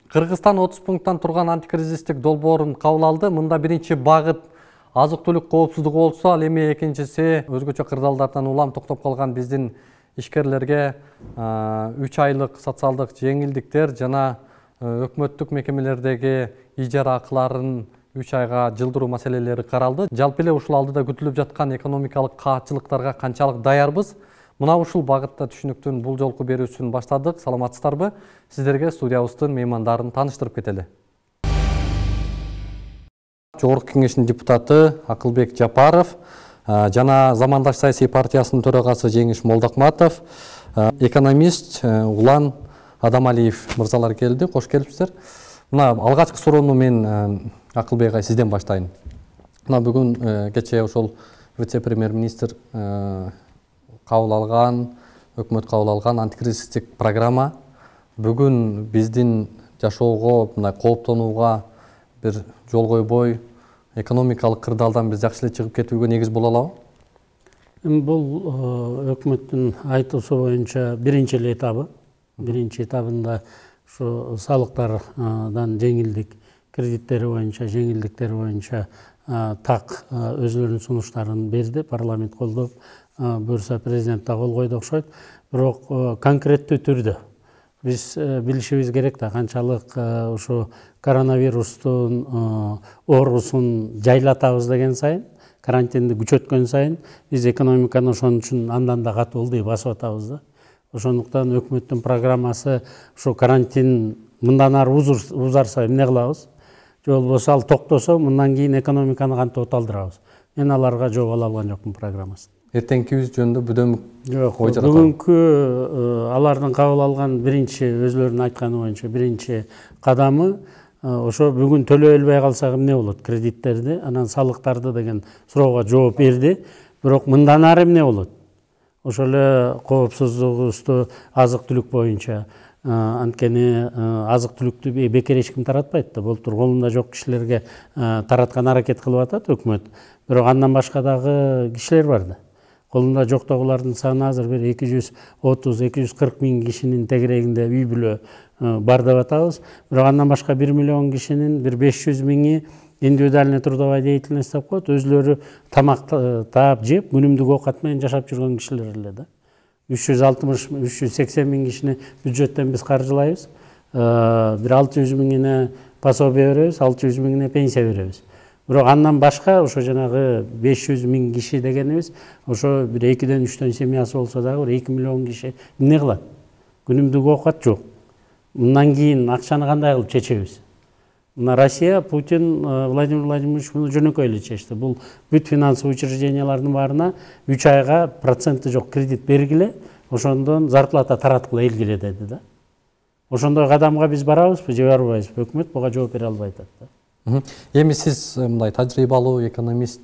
Кыргызстан 30 пункттан турган антикризистик долбоорун кабыл алды. Мында биринчи багыт азык-түлүк коопсуздугу болсо, ал эми экинчиси өзгөчө кырдаалдардан улам токтоп калган биздин ишкерлерге 3 айлык социалдык жеңилдиктер жана өкмөттүк мекемелердеги ижара акыларын 3 айга жылдыруу маселелери каралды. Жалпы эле ушул алдыда күтүлүп жаткан экономикалык каатчылыктарга канчалык даярбыз? Мына ушул багытта түшүнүктүн бул жолку берүүсүн баштадык. Саламатсыздарбы? Сиздерге студиябыздын меймандарын тааныштырып кетели. Жогорку кеңештин депутаты Акылбек Жапаров жана Замандаш саясий партиясынын төрагасы Жеңиш Молдокматов, экономист Улан Адамалиев мырзалар келди. Кош келипсиздер. Мына алгачкы суроону мен Акылбек ай сизден баштайын. Мына бүгүн кечээ ошол вице-премьер-министр кабыл алган, өкмөт кабыл алган антикризистик программа бүгүн биздин жашоого, мындай кооптонууга бир жол койбой, экономикалык кырдаалдан биз жакшы эле чыгып кетүүгө негиз боло алабы? Бул өкмөттүн айтуусу боюнча биринчи эле этабы. Биринчи этабында ушу салыктардан жеңилдик, кредиттери боюнча, жеңилдиктери боюнча так өзлөрүнүн сунуштарын берди, парламент колдоп, буюрса президент да кол койду окшойт. Бирок конкреттүү түрдө биз билишибиз керек да, канчалык ушу коронавирустун оорусун жайлатабыз деген сайын, карантинди күчөткөн сайын биз экономиканы ошон үчүн андан да катуу ылдый басып атабыз да. Ошондуктан өкмөттүн программасы ушу карантин мындан ары узарса эмне кылабыз? Же болбосо ал токтосо мындан кийин экономиканы кантип оталдырабыз? Мен аларга жооп ала алган жокмун программасын. Эртеңкибиз жөнүндө бүдөмүк жок. Бүгүнкү алардын кабыл алган биринчи өзлөрүнүн айтканы боюнча биринчи кадамы ошо бүгүн төлөй албай калсак эмне болот? Кредиттерди, анан салыктарды деген суроого жооп берди. Бирок мындан ары эмне болот? Ошол эле коопсуздугубузду азык-түлүк боюнча анткени азык-түлүктү бекер эч ким таратпайт да. Болтур колунда жок кишилерге тараткан аракет кылып атат өкмөт. Бирок андан башка дагы кишилер бар да. Колунда жоктогулардын саны азыр бир 230-240 миң кишинин тегерегинде үй бүлө бар деп атабыз. Бирок андан башка 1 миллион кишинин бир 500 миңи индивидуальный трудовая деятельность деп коет, өзлөрү тамак таап жеп, күнүмдүк оокат менен жашап жүргөн кишилер эле да. 360-380 миң кишини бюджеттен биз каржылайбыз. Бир 600 миңине пособие беребиз, 600 миңине пенсия беребиз. Бирок андан башка ошо жанагы 500 миң киши дегенибиз, ошо бир 2-ден 3төн семьясы болсо дагы бир 2 миллион киши эмне кылат? Күнүмдүк оокат жок. Мындан кийин акчаны кандай кылып чечебиз? Мына Россия, Путин, Владимир Владимирович муну жөнөкөй эле чечти. Бул бүт финансовый учреждениялардын баарына 3 айга проценти жок кредит бергиле, ошондон зарплата тараткыла элгиле деди да. Ошондой кадамга биз барабызбы же барбайбызбы? Өкмөт буга жооп бере албай атат да. Эми сиз мындай тажрыйбалуу экономист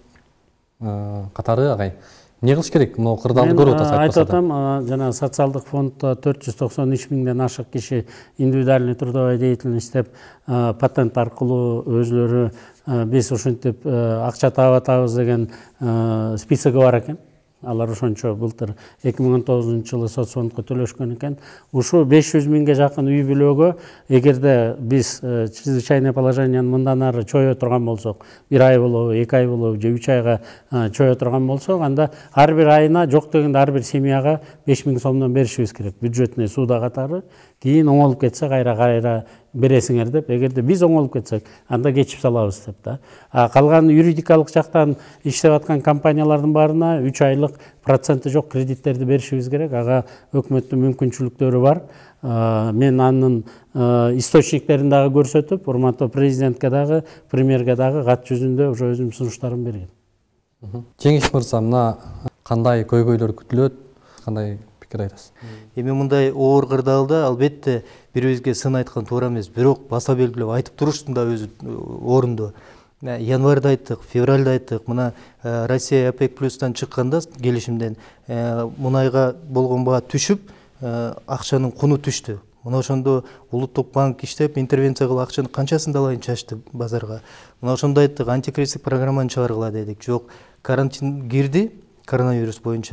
катары агай эмне кылыш керек? Мына кырдаалды көрүп атасыз. Айтып атам, жана социалдык фонддо 493 миңден ашык киши индивидуальный трудовая деятельность деп патент аркылуу өзлөрү биз ушинтип акча таап атабыз деген списоги бар экен. Алар ошончо былтыр 2019-жылы соцфондко төлөшкөн экен. Ушу 500 миңге жакын үй бүлөгө эгерде биз чрезвычайное положенияны мындан ары чое турган болсок, 1 ай болобу, 2 ай болобу, же 3 айга чое турган болсок, анда ар бир айына жок дегенде ар бир семьяга 5 миң сомдон беришибиз керек. Бюджетный суда катары. Кийин оңолуп кетсе кайра бересиңер деп, эгерде биз оңолуп кетсек, анда кечип салабыз деп да. Калган юридикалык жактан иштеп аткан компаниялардын баарына 3 айлык проценти жок кредиттерди беришибиз керек. Ага өкмөттүн мүмкүнчүлүктөрү бар. Мен анын источниктерин дагы көрсөтүп, урматтуу президентке дагы, премьерге дагы кат жүзүндө ошо өзүмдүн сунуштарымды берген. Жеңиш мырза, мына кандай көйгөйлөр күтүлөт? Кандай пикир айтасыз? Эми мындай оор кырдаалда албетте бири-бирибизге сын айткан туура эмес, бирок баса белгилеп айтып туруштун да өзү орунду. Январда айттык, февралда айттык. Мына Россия ОПЕК плюстан чыкканда келишимден мунайга болгон баа түшүп, акчанын куну түштү. Мына ошондо улуттук банк иштеп, интервенция кылып акчанын канчасын да алайын чачты базарга. Мына ошондо айттык, антикризистик программаны чыгаргыла дедик. Жок, карантин кирди коронавирус боюнча.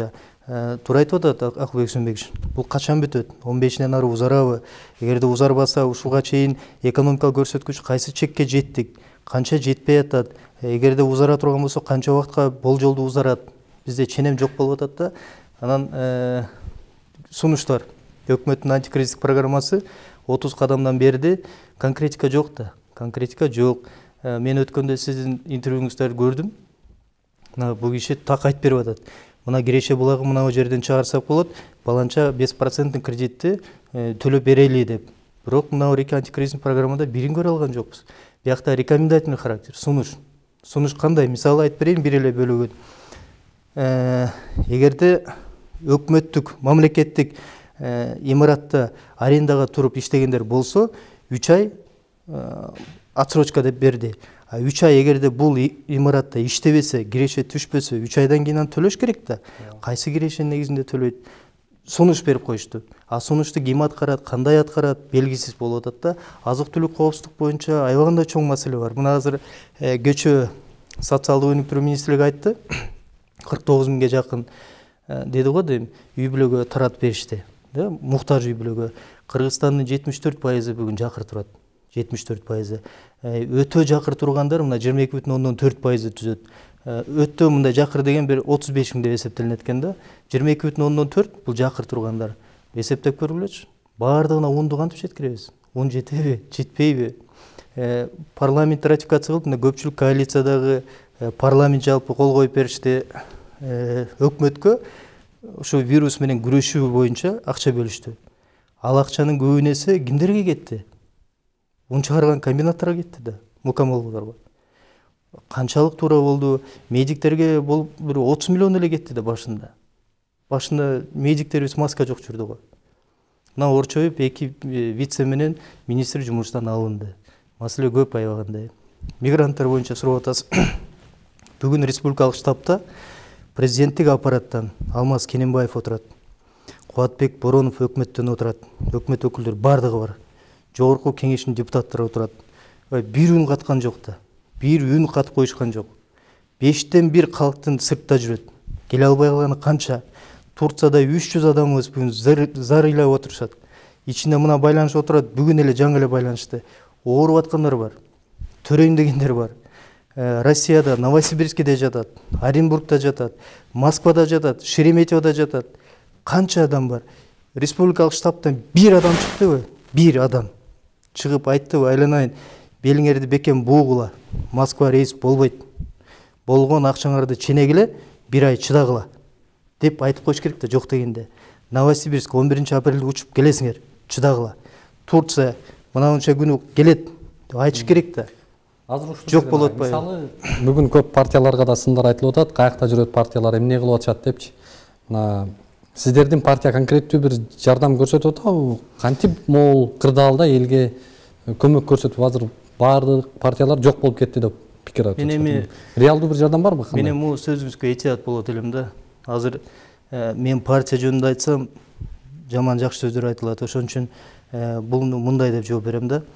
туура айтып атат Акылбек Сүмбекович. Бул качан бүтөт? 15-нен ары узарабы? Эгерде узарбаса, ушуга чейин экономикалык көрсөткүч кайсы чекке жеттик? Канча жетпей атат? Эгерде узара турган болсо, канча убакытка болжолду узарат? Бизде ченем жок болуп атат да. Анан сунуштар. Өкмөттүн антикризистик программасы 30 кадамдан берди. Конкретика жок да. Конкретика жок. Мен өткөндө сиздин интервьюңуздарды көрдүм. Бул киши так айтып берип атат. Мына Киреше булагы мына жерден чыгарсак болот, баланча 5% кредитти төлөп берели деп. Бирок мына эки антикризистик программада бирин көрө алган жокпуз. Биякта рекомендательный характер, сунуш. Сунуш кандай? Мисалы айтып берейин бир эле бөлүгүн. Эгерде өкмөттүк, мамлекеттик имаратта арендага туруп иштегендер болсо, 3 ай отсрочка деп берди. 3 ай эгерде бул имаратта иштебесе, киреше түшпөсө, 3 айдан кийин төлөш керек да. Кайсы кирешенин негизинде төлөйт? Сунуш берип коюшту. Сунушту ким аткарат, кандай аткарат, белгисиз болуп атат да. Азык-түлүк коопсуздук боюнча аябагандай чоң маселе бар. Мына азыр көчө социалдык өнүктүрүү министрлиги айтты. 49 миңге жакын деди го дейм, үй бүлөгө таратып беришти. Муктаж үй бүлөгө. Кыргызстандын 74% бүгүн жакыр турат. 74%. Өтө жакыр тургандар мына 22,4% түзөт. Өтө мындай жакыр деген бир 35 миң деп эсептелинет экен да. 22,4 бул жакыр тургандар. Эсептеп көргүлөчү. Баардыгына унду кантип жеткиребиз? Ун жетеби, жетпейби? Парламент ратификация кылып, мына көпчүлүк коалициядагы парламент жалпы кол коюп беришти. Өкмөткө ошо вирус менен күрөшүү боюнча акча бөлүштү. Ал акчанын көбүнесе кимдерге кетти? Un чыгарган комбинаттарга кетти да, мукамолдорго. Канчалык туура болду? Медиктерге бул бир 30 миллион эле кетти да башында. Башында медиктерибиз маска жок жүрдү го. Мына орчоюп эки вице менен министр жумуштан алынды. Маселе көп аябагандай. Мигранттар боюнча сурап атасыз. Бүгүн республикалык штабта президенттик аппараттан Алмаз Кененбаев отурат. Кубатбек Боронов өкмөттөн отурат. Өкмөт өкүлдөрү бардыгы бар. Жогорку кеңештин депутаттары отурат. Бир үн каткан жок да. Бир үн катып коюшкан жок. 5тен 1 калктын сыртта жүрөт. Келе албай калганы канча? Турцияда 300 адамыбыз бүгүн зар ыйлап отурушат. Ичинде мына байланыш отурат. Бүгүн эле жаңы эле байланышты. Ооруп аткандар бар. Төрөйм дегендер бар. Россияда, Новосибирскиде жатат, Оренбургда жатат, Москвада жатат, Шереметьевода жатат. Канча адам бар? Республикалык штабтан бир адам чыктыбы? Бир адам чыгып айттыбы, айланайын, белиңерди бекем буугула, Москва рейс болбойт. Болгон акчаңарды ченегиле, 1 ай чыдагыла деп айтып коюш керек да, жок дегенде. Новосибирск 11 апрелде учуп келесиңер, чыдагыла. Турция мынанча күнү келет деп айтыш керек да. Жок болот атпайбы? Мисалы, бүгүн көп партияларга да сындар айтылып атат, каякта жүрөт партиялар, эмне кылып атышат депчи. Мына сиздердин партия конкреттүү бир жардам көрсөтүп атабы? Кантип могул кырдаалда элге көмөк көрсөтүп, азыр баардык партиялар жок болуп кетти деп пикир айтып атышат. Реалдуу бир жардам барбы? Мен эми сөзүбүзгө этият болот элем да. Азыр мен партия жөнүндө айтсам, жаман жакшы сөздөр айтылат. Ошон үчүн бул мындай деп жооп берем да.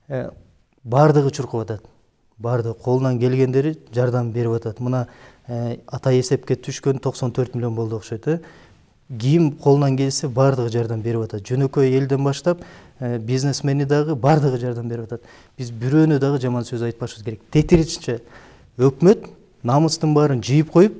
Баардыгы чуркап атат. Барды колунан келгендери жардам берип атат. Мына ата эсепке түшкөн 94 миллион болду окшойт. Ким колунан келсе бардыгы жардам берип атат. Жөнөкөй элден баштап бизнесмени дагы бардыгы жардам берип атат. Биз бирөөнө дагы жаман сөз айтпашыбыз керек. Тетиричинче өкмөт намыстын баарын жыйып коюп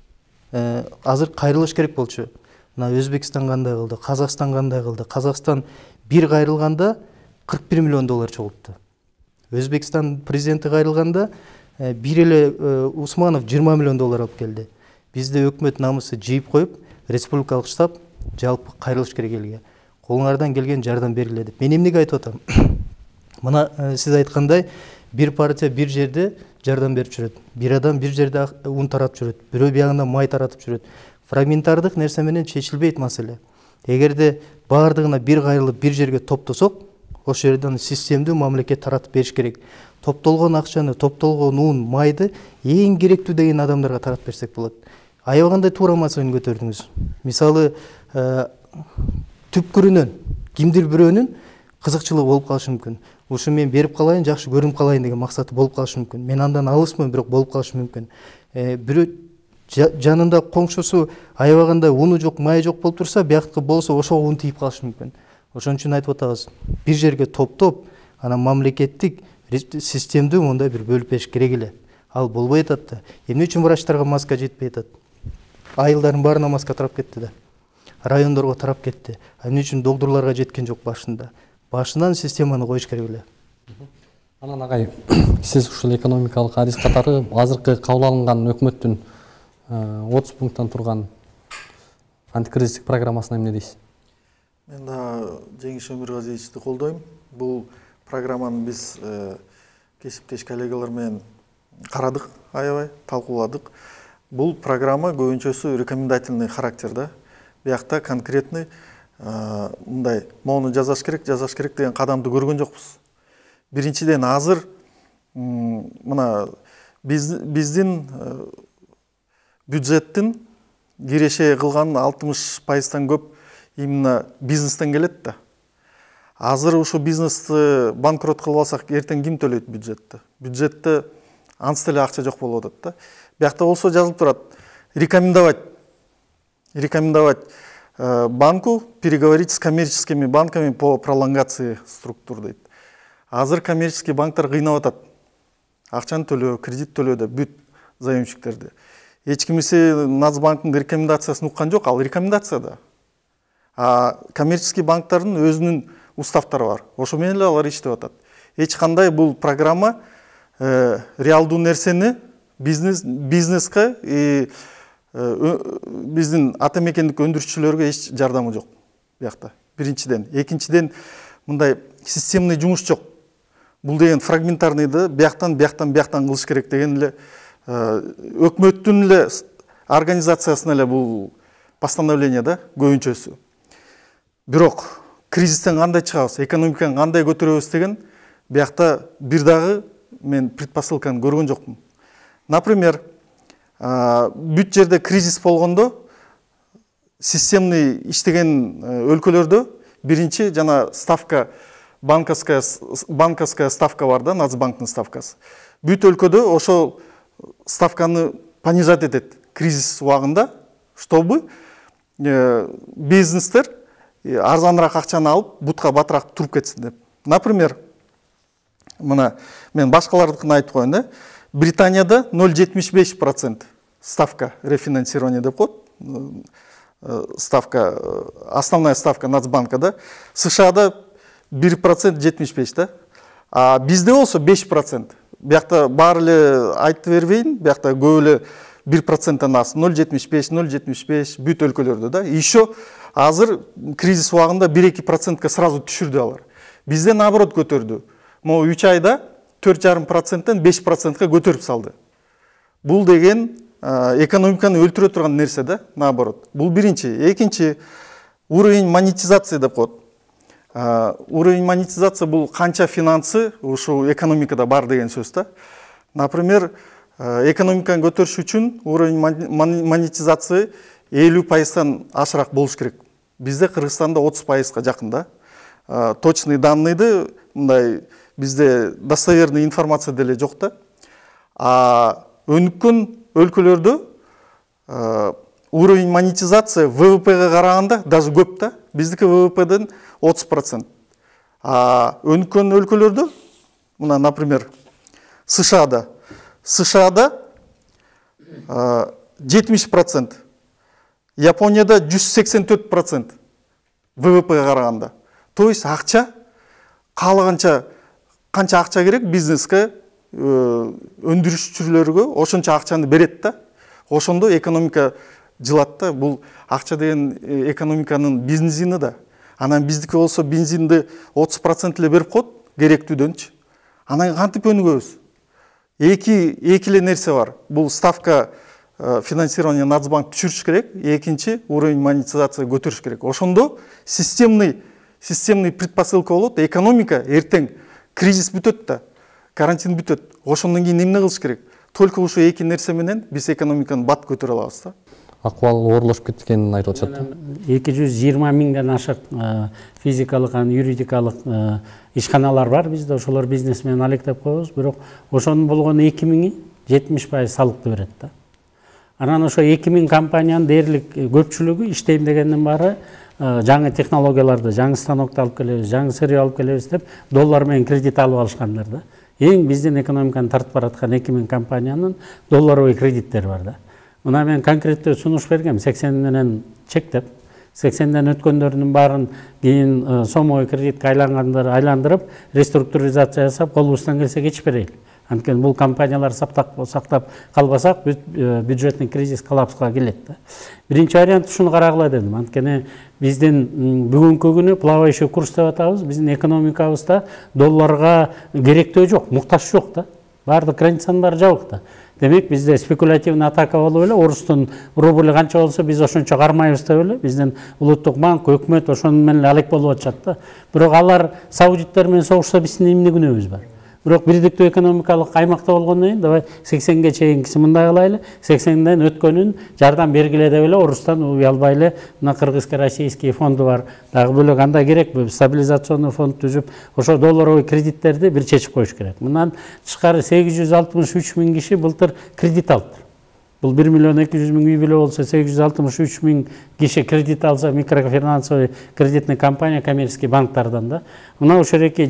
азыр кайрылыш керек болчу. Мына Өзбекстан кандай кылды, Казакстан кандай кылды? Казакстан бир кайрылганда 41 миллион доллар чогултту. Өзбекстан президенти кайрылганда бир эле Усманов 20 миллион доллар алып келди. Бизде өкмөт намысы жыйып коюп, республикалык штаб жалпы кайрылыш керек элге. Колуңардан келген жардам бериле деп. Мен эмнеге айтып атам? Мына сиз айткандай, бир партия бир жерде жардам берип жүрөт. Бир адам бир жерде ун таратып жүрөт. Бирөө биягында май таратып жүрөт. Фрагментардык нерсе менен чечилбейт маселе. Эгерде баардыгына бир кайрылып бир жерге топтосок, ошол жерден системдүү мамлекет таратып бериш керек. Топтолгон акчаны, топтолгон ун, майды эң керектүү деген адамдарга таратып берсек болот. Аябагандай туура маселени көтөрдүңүз. Мисалы, түпкүрүнөн кимдир бирөөнүн кызыкчылыгы болуп калышы мүмкүн. Ушу мен берип калайын, жакшы көрүнүп калайын деген максаты болуп калышы мүмкүн. Мен андан алысмын, бирок болуп калышы мүмкүн. Бирөө жанында коңшусу аябаганда уну жок, майы жок болуп турса, биякты болсо ошого ун тийип калышы мүмкүн. Ошон үчүн айтып атабыз, бир жерге топтоп, анан мамлекеттик системдүү мындай бир бөлүп бериш керек эле. Ал болбой атат да. Эмне үчүн врачтарга маска жетпей атат? Айылдардын баарына маска тарап кетти да. Райондорго тарап кетти. Эмне үчүн докторлорго жеткен жок башында? Башынан системаны коюш керек эле. Анан агай, сиз ушул экономикалык адис катары азыркы кабыл алынган өкмөттүн 30 пункттан турган антикризистик программасына эмне дейсиз? Мен да Жеңиш Өмүргазиевичти колдойм. Бул программаны биз кесиптеш коллегалар менен карадык, аябай талкууладык. Бул программа көбүнчөсү рекомендательный характерда. Биякта конкретный мындай моуну жасаш керек деген кадамды көргөн жокпуз. Биринчиден азыр мына биздин бюджеттин киреше кылган 60%-тан көп именно бизнестен келет да. Азыр ушу бизнести банкрот кылып алсак, эртең ким төлөйт бюджетти? Бюджетте анча эле акча жок болуп атат да. Биякта болсо жазылып турат: рекомендовать банку переговорить с коммерческими банками по пролонгации структур дейт. Азыр коммерческий банктар кыйнап атат. Акчаны төлөө, кредит төлөөдө бүт заемщиктерди. Эч кимиси Нацбанктын рекомендациясын уккан жок, ал рекомендация да. А коммерческий банктардын өзүнүн уставтары бар. Ошо менен эле алар иштеп атат. Эч кандай бул программа реалдуу нерсени бизнеске и биздин ата мекендик өндүрүшчүлөргө эч жардамы жок биякта. Биринчиден, экинчиден мындай системный жумуш жок. Бул деген фрагментарныйды бияктан кылыш керек деген эле өкмөттүн эле организациясына эле бул постановление да көбүнчөсү. Бирок кризистен кандай чыгабыз, экономиканы кандай көтөрөбүз деген биякта бир дагы мен предпосылканы көргөн жокмун. Например, бүт жерде кризис болгондо системный иштеген өлкөлөрдө биринчи жана ставка банковская ставка бар да, Нацбанктын ставкасы. Бүт өлкөдө ошол ставканы понижать этет кризис убагында, чтобы бизнестер арзаныраак акчаны алып, бутка батыраак туруп кетсин деп. Например, мына мен башкалардыкын айтып коеюн да. Британияда 0,75% ставка рефинансирования деп коет. Ставка, основная ставка Нацбанка да. США-да 1% 75 да. А бизде болсо 5%. Биякта баары эле айтып бербейин, биякта көп эле 1%-тан аз, 0,75 бүт өлкөлөрдө да. Еще азыр кризис убагында 1-2%ка сразу түшүрдү алар. Бизде наоборот көтөрдү. Могу 3 айда 4,5%-тан 5%-ка көтөрүп салды. Бул деген экономиканы өлтүрө турган нерсе да, наоборот. Бул биринчи. Экинчи, уровень монетизации деп коет. Уровень монетизации бул канча финансы ушу экономикада бар деген сөз да. Например, экономиканы көтөрүш үчүн уровень монетизации 50%-тан ашыраак болуш керек. Бизде Кыргызстанда 30%-ка жакын да. Точный данныйды мындай бизде достоверный информация деле жок да. Өнүккөн өлкөлөрдө уровень монетизация ВВП-га караганда даже көп да. Биздики ВВП-ден 30%. Өнүккөн өлкөлөрдө, мына, например, США-да 70%, Японияда 184% ВВП-га караганда. То есть акча каалаганча канча акча керек бизнеске, өндүрүшчүлөргө ошончо акчаны берет да. Ошондо экономика жылат да. Бул акча деген экономиканын бензини да. Анан биздики болсо бензинди 30% эле берип коет керектүүдөнчү. Анан кантип өнүгөбүз? Эки эле нерсе бар. Бул ставка финансирование Нацбанк түшүрүш керек, экинчи уровень монетизация көтөрүш керек. Ошондо системный предпосылка болот. Экономика эртең кризис бүтөт да, карантин бүтөт. Ошондон кийин эмне кылыш керек? Только ушу эки нерсе менен биз экономиканы бат көтөрө алабыз да. Акыбал оорлошуп кеткенин айтып атышат. 220 миңден ашык физикалык, юридикалык ишканалар бар бизде. Ошолор бизнес менен алектеп коебуз, бирок ошонун болгону 2000-и 70% салыкты берет да. Анан ошо 2000 компаниянын дээрлик көпчүлүгү иштейм дегендин баары жаңы технологияларды, жаңы станокты алып келебиз, жаңы сырье алып келебиз деп доллар менен кредит алып алышкандар да. Эң биздин экономиканы тартып бараткан 2000 компаниянын долларовый кредиттери бар да. Мына мен конкреттүү сунуш бергем, 80 менен чектеп, 80ден өткөндөрдүн баарын кийин сомовой кредитке айландырып, реструктуризация жасап, колубуздан келсе кечип берели. Анткени бул компаниялар сактап калбасак, бюджетный кризис коллапска келет да. Биринчи вариант ушуну карагыла дедим. Анткени биздин бүгүнкү күнү плавающий курс деп атабыз. Биздин экономикабызда долларга керектөө жок, муктаж жок да. Баардык границанын баары жабык да. Демек бизде спекулятивный атака болуп эле, орустун рубль канча болсо биз ошончо кармайбыз деп эле, биздин улуттук банк, өкмөт ошонун менен алек болуп атышат да. Бирок алар саудиттер менен согушса биздин эмне күнөөбүз бар? Бирок бирдиктүү экономикалык аймакта болгондон кийин давай 80ге чейинкиси мындай кылайлы, 80ден өткөнүн жардам бергиле деп эле орустан уй албай эле мына кыргызско-российский фонду бар. Дагы бөлөк андай керек, стабилизационный фонд түзүп, ошо долларовый кредиттерди бир чечип коюш керек. Мындан тышкары 863 миң киши былтыр кредит алды. Бул 1 миллион 200 миң үй бүлө болсо 863 миң киши кредит алса, микрофинансовый кредитный компания коммерческий банктардан да. Мына ошо жерге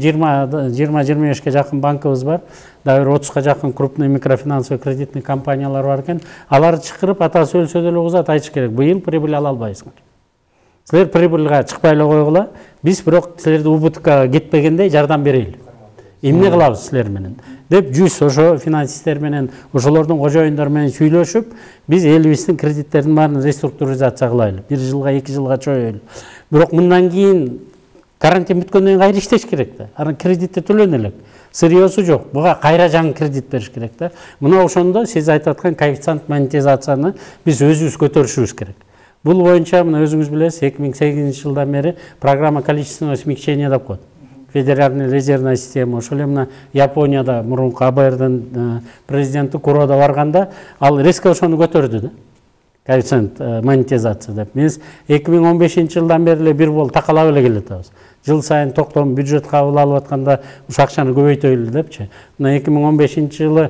20-25ке жакын банкыбыз бар. Дагы 30га жакын крупный микрофинансовый кредитный компаниялар бар экен. Алар чакырып, атасы өлсө деле угузат, айтыш керек. Быйыл прибыль ала албайсыңар. Силер прибыльга чыкпай эле койгула. Биз бирок силерди убытка кетпегендей жардам берели. Эмне кылабыз силер менен деп 100 ошо финансисттер менен, ошолордун кожоюндары менен сүйлөшүп, биз элибиздин кредиттердин баарын реструктуризация кылайлы. 1 жылга, 2 жылга чоюйлу. Бирок мындан кийин карантин бүткөндөн кийин кайра иштеш керек да. Анан кредитти төлөнө элек. Сырьёсу жок. Буга кайра жаңы кредит бериш керек да. Мына ошондо сиз айтып аткан коэффициент монетизацияны биз өзүбүз көтөрүшүбүз керек. Бул боюнча мына өзүңүз билесиз, 2008 жылдан бери программа количественного смягчения деп коет. Федеральная резервная система. Ошол эле мына Японияда мурунку АБРдын президенти Курода барганда ал резко ошону көтөрдү да. Коэффициент монетизация деп. Биз 2015 жылдан бери эле бир бол такалап эле келатабыз. Жыл сайын токтом бюджет кабыл алып атканда ушу акчаны көбөйтөлү депчи. Мына 2015 жылы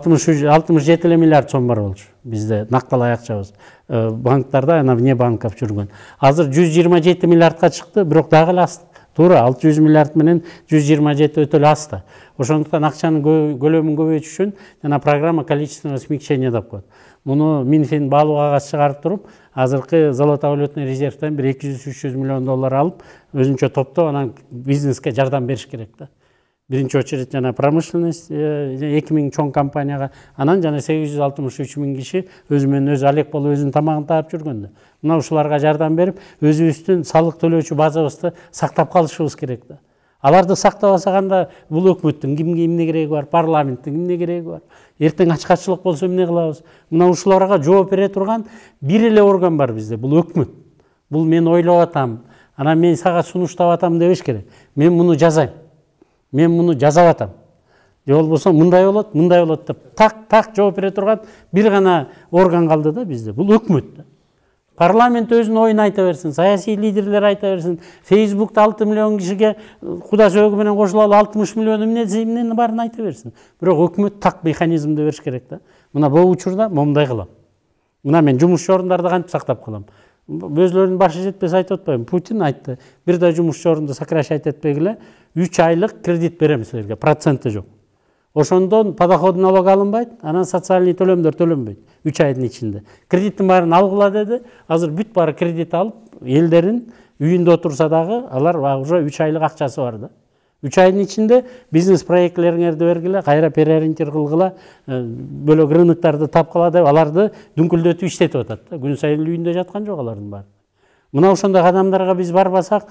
67 миллиард сом бар болчу. Бизде накталай акчабыз. Банктарда ана вне банков жүргөн. Азыр 127 миллиардка чыкты, бирок дагы эле аст. Туура 600 миллиард менен 127 өтө эле асты. Ошондуктан акчанын көлөмүн көбөйтүш үчүн жана программа количественного смягчения деп коет. Муну Минфин баалуу кагаз чыгарып туруп, азыркы золотовалютный резервден бир 200-300 миллион доллар алып, өзүнчө топтоп анан бизнеске жардам бериш керек да. Биринчи очередь жана промышленность 2000 чоң компанияга, анан жана 863 миң киши өзү менен өзү алек болуп өзүнүн тамагын таап жүргөндө. Мына ушуларга жардам берип, өзүбүздүн салык төлөөчү базабызды сактап калышыбыз керек да. Аларды сактабасак анда бул өкмөттүн кимге эмне кереги бар, парламенттин эмне кереги бар? Эртең ачкачылык болсо эмне кылабыз? Мына ушуларга жооп бере турган бир эле орган бар бизде, бул өкмөт. Бул мен ойлоп атам, анан мен сага сунуштап атам дебеш керек. Мен муну жазайм. Мен муну жазап атам. Же болбосо мындай болот деп так жооп бере турган бир гана орган калды да бизде. Бул өкмөт да. Парламент өзүнүн оюн айта берсин, саясий лидерлер айта берсин. Фейсбукта 6 миллион кишиге куда сөөгү менен кошулалы 60 миллион эмнени баарын айта берсин. Бирок өкмөт так механизмди бериш керек да. Мына бул учурда момундай кылам. Мына мен жумушчу орундарды кантип сактап калам? Өзлөрүнүн башы жетпесе айтып атпайбы? Путин айтты. Бир да жумушчу орунду сокращать этпегиле, 3 айлык кредит берем силерге, проценти жок. Ошондон подоходный налог алынбайт, анан социальный төлөмдөр төлөнбөйт 3 айдын ичинде. Кредиттин баарын алгыла деди. Азыр бүт баары кредит алып, элдерин үйүндө отурса дагы алар уже 3 айлык акчасы бар да. 3 айдын ичинде бизнес проектлериңерди бергиле, кайра переориентир кылгыла, бөлөк рыноктарды тапкыла деп аларды дүңкүлдөтүп иштетип атат да. Күн сайын үйүндө жаткан жок алардын баары. Мына ошондой адамдарга биз барбасак,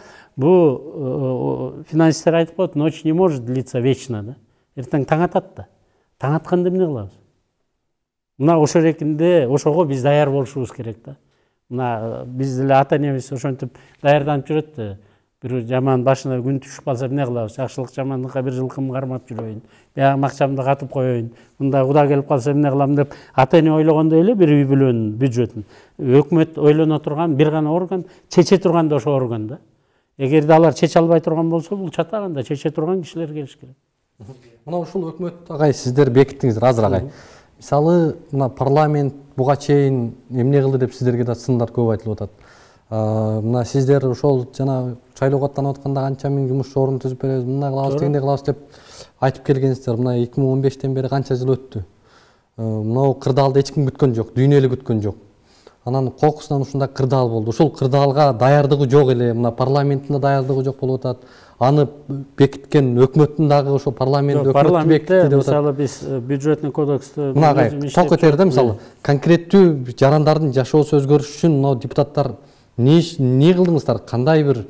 бу финансисттер айтып коет, ночь не может длиться вечно да. Эртең таң атат да. Таң атканда эмне кылабыз? Мына ошо эрекинде ошого биз даяр болушубуз керек да. Мына биз деле ата энебиз ошентип даярданып жүрөт да. Бир жаман башына күн түшүп калса эмне кылабыз? Жакшылык жамандыкка бир жылкым кармап жүрөйүн. Биягы акчамды катып коеюн. Мында куда келип калса эмне кылам деп ата эне ойлогондой эле бир үй бүлөнүн бюджетин. Өкмөт ойлоно турган бир гана орган, чече турган да ошо орган да. Эгерде алар чече албай турган болсо, бул чатаганда чече турган кишилер келиш керек. Мына ушул өкмөт агай сиздер бекиттиңиздер азыр агай. Мисалы, мына парламент буга чейин эмне кылды деп сиздерге да сындар көп айтылып атат. Мына сиздер ошол жана шайлоого аттанып атканда канча миң жумуш орун түзүп беребиз, мындай кылабыз, тигиндей кылабыз деп айтып келгенсиздер. Мына 2015-тен бери канча жыл өттү. Мынау кырдаалды эч ким күткөн жок, дүйнө эле күткөн жок. Анан кокусунан ушундай кырдаал болду. Ушул кырдаалга даярдыгы жок эле, мына парламенттин да даярдыгы жок болуп атат. Аны бекиткен өкмөттүн дагы ошо парламент өкмөттү бекитти деп атат. Мисалы биз бюджетный кодексти тол көтөрдү, мисалы конкреттүү жарандардын жашоосу өзгөрүш үчүн мына депутаттар эмне кылдыңыздар? Кандай бир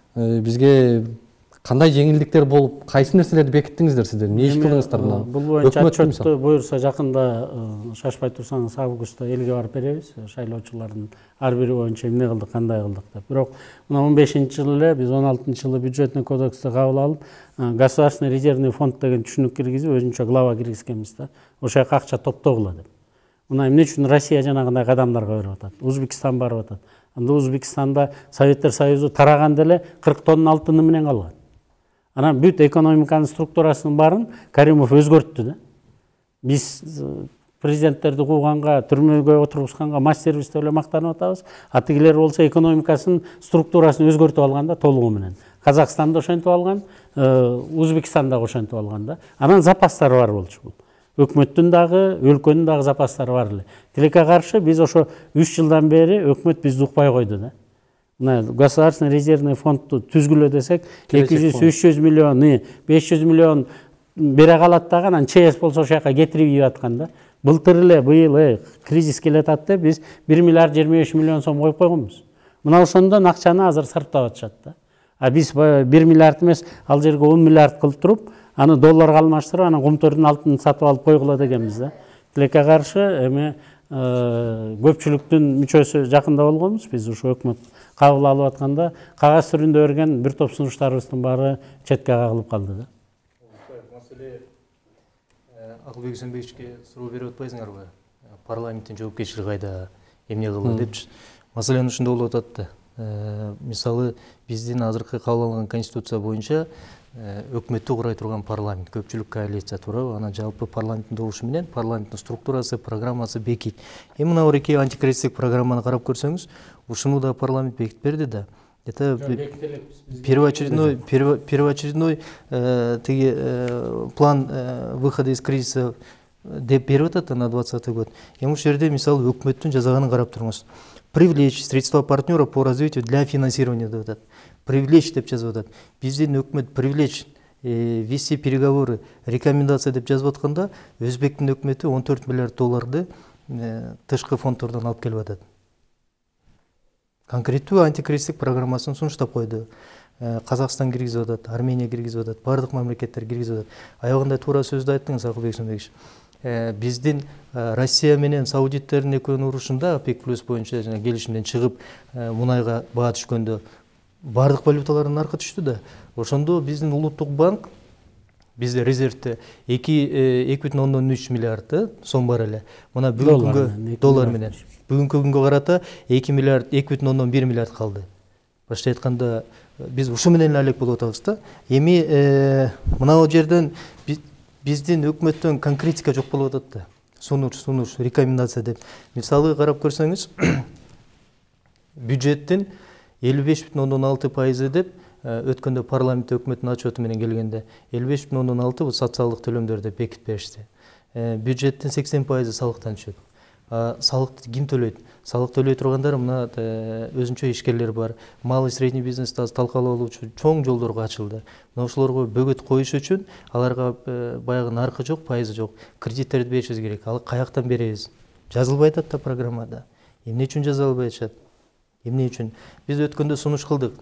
бизге кандай жеңилдиктер болуп, кайсы нерселерди бекиттиңиздер сиздер? Эмне иш кылдыңыздар мына? Бул боюнча отчетту буюрса жакында шашпай турсаңыз августта элге барып беребиз. Шайлоочулардын ар бири боюнча эмне кылдык, кандай кылдык деп. Бирок мына 15-жылы эле биз 16-жылы бюджетный кодексти кабыл алып, государственный резервный фонд деген түшүнүк киргизип, өзүнчө глава киргизгенбиз да. Ошол жака акча топтогула деп. Мына эмне үчүн Россия жанагындай кадамдарга берип атат? Узбекистан барып атат. Анда Узбекистанда Советтер Союзу тараганда эле 40 тонна алтыны менен калган. Анан бүт экономиканын структурасын барын Каримов өзгөрттү да. Биз президенттерди кууганга, түрмөгө отургузганга мастербиз деп эле мактанып атабыз. Атигилер болсо экономикасынын структурасын өзгөртүп алган да толугу менен. Казакстанда ошентип алган, Узбекстанда ошентип алган да. Анан запастары бар болчу бул. Өкмөттүн дагы, өлкөнүн дагы запастары бар эле. Тилекке каршы биз ошо 3 жылдан бери өкмөт бизди укпай койду да. Мына государственный резервный фондду түзгүлө десек 200-300 миллион, 500 миллион бере калат дагы, анан ЧС болсо ошол жака кетирип ийип аткан да. Былтыр эле быйыл кризис келатат деп биз 1 миллиард 25 миллион сом коюп койгонбуз. Мына ошондон акчаны азыр сарптап атышат да. А биз 1 миллиард эмес, ал жерге 10 миллиард кылып туруп, аны долларга алмаштырып, анан Кумтөрдүн алтынын сатып алып койгула дегенбиз да. Тилекке каршы эми көпчүлүктүн мүчөсү жакында болгонбуз. Биз ушу өкмөт кабыл алып атканда кагаз түрүндө берген бир топ сунуштарыбыздын баары четке кагылып калды да. Маселе Акылбек Үсөнбековичке суроо берип атпайсыңарбы? Парламенттин жоопкерчилиги кайда, эмне кылды депчи. Маселе ушунда болуп атат да. Мисалы биздин азыркы кабыл алынган конституция боюнча өкмөттү курай турган парламент, көпчүлүк коалиция туурабы, анан жалпы парламенттин добушу менен парламенттин структурасы, программасы бекит. Эми мына бир эки антикризистик программаны карап көрсөңүз, ушуну да парламент бекитип берди да. Это первоочередной план выхода из кризиса деп берип атат на 2020 год. Эми ушул жерде мисалы өкмөттүн жазаганын карап туруңуз. Привлечь средства партнера по развитию для финансирования деп атат. Привлечь деп жазып атат. Биздин өкмөт привлечь, вести переговоры, рекомендация деп жазып атканда, Өзбектин өкмөтү 14 миллиард долларды тышкы фонддордон алып келип атат. Конкреттүү антикризистик программасын сунуштап койду. Казакстан киргизип атат, Армения киргизип атат, бардык мамлекеттер киргизип атат. Аягында туура сөздү айттыңыз, Акылбек Үсөнбекович. Биздин Россия менен саудиттердин экөөнүн урушунда ОПЕК плюс боюнча келишимден чыгып мунайга баа түшкөндө бардык валюталардын наркы түштү да. Ошондо биздин улуттук банк бизде резервте 2,3 миллиард сом бар эле. Мына бүгүнкү күнгө доллар менен бүгүнкү күнгө карата 2 миллиард 2,1 миллиард калды. Башка айтканда биз ушу менен алек болуп атабыз да. Эми мына бул жерден биздин өкмөттөн конкретика жок болуп атат да. Сунуш, рекомендация деп. Мисалы карап көрсөңүз, бюджеттин 55,6% деп өткөндө парламент өкмөттүн отчету менен келгенде 55,6% бул социалдык төлөмдөр деп бекитип беришти. Бюджеттин 80% салыктан түшөт. Салыкты ким төлөйт? Салык төлөй тургандар мына өзүнчө ишкерлер бар. Малый средний бизнести талкалоо үчүн чоң жолдорго ачылды. Мына ошолорго бөгөт коюш үчүн аларга баягы наркы жок, пайызы жок. Кредиттерди беришибиз керек. Ал каяктан беребиз? Жазылбай атат да программада. Эмне үчүн жазылбай атышат? Эмне үчүн? Биз өткөндө сунуш кылдык.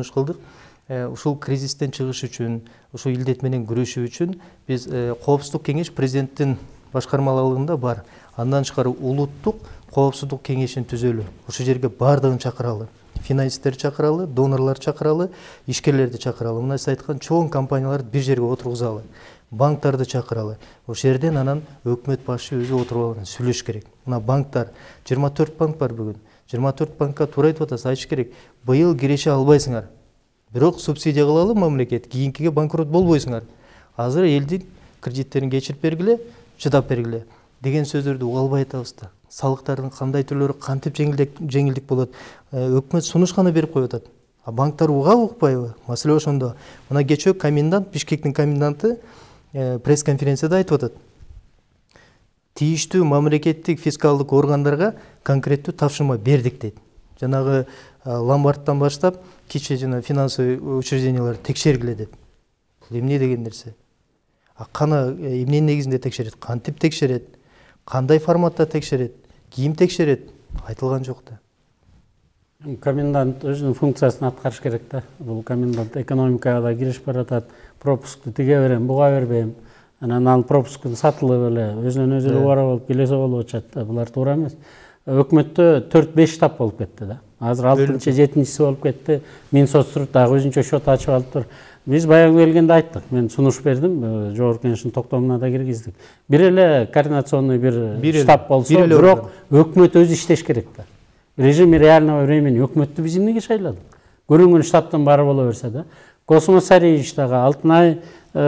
Ушул кризистен чыгыш үчүн, ушул илдет менен күрөшүү үчүн биз коопсуздук кеңеш президенттин башкармалыгында бар. Андан тышкары улуттук коопсуздук кеңешин түзөлү. Ошол жерге бардыгын чакыралы. Финансисттерди чакыралы, донорлорду чакыралы, ишкерлерди чакыралы. Мына сиз айткан чоң компанияларды бир жерге отургузалы. Банктарды чакыралы. Ошол жерден анан өкмөт башы өзү отуруп алып сүйлөш керек. Мына банктар 24 банк бар бүгүн. 24 банкка туура айтып атасыз, айтыш керек. Быйыл киреше албайсыңар. Бирок субсидия кылалы мамлекет, кийинкиге банкрот болбойсуңар. Азыр элдин кредиттерин кечирип бергиле, чыдап бергиле деген сөздөрдү уга албай атабыз да. салыктардын кандай түрлөрү кантип жеңилдик болот, өкмөт сунуш гана берип коюп атат. А банктар угабы укпайбы? Маселе ошондо. Мына кечээ комендант, Бишкектин коменданты пресс-конференцияда айтып атат. Тийиштүү мамлекеттик фискалдык органдарга конкреттүү тапшырма бердик дейт. Жанагы ломбардтан баштап кичи жана финансовый учреждениялар текшергиле деп. Бул эмне деген нерсе? Кана эмненин негизинде текшерет? Кантип текшерет? Кандай форматта текшерет? Ким текшерет? Айтылган жок да. Комендант өзүнүн функциясын аткарыш керек да. Бул комендант экономикага да киришип баратат. Пропускту тиге берем, буга бербейм. Анан ал пропусктун сатылып эле өзүнөн өзү убара болуп келесе болуп атат да. Булар туура эмес. Өкмөттө 4-5 штаб болуп кетти да. Азыр 6-7-си болуп кетти. Минсоцтруд дагы өзүнчө счет ачып алыптыр. Биз баягы келгенде айттык. Мен сунуш бердим, жогорку кеңештин токтомуна да киргиздик. Бир эле координационный бир штаб болсо, бирок өкмөт өзү иштеш керек да. В режиме реального времени өкмөттү биз эмнеге шайладык? Көрүнгөн штабтан баары боло берсе да. Космо Сариевич дагы, Алтынай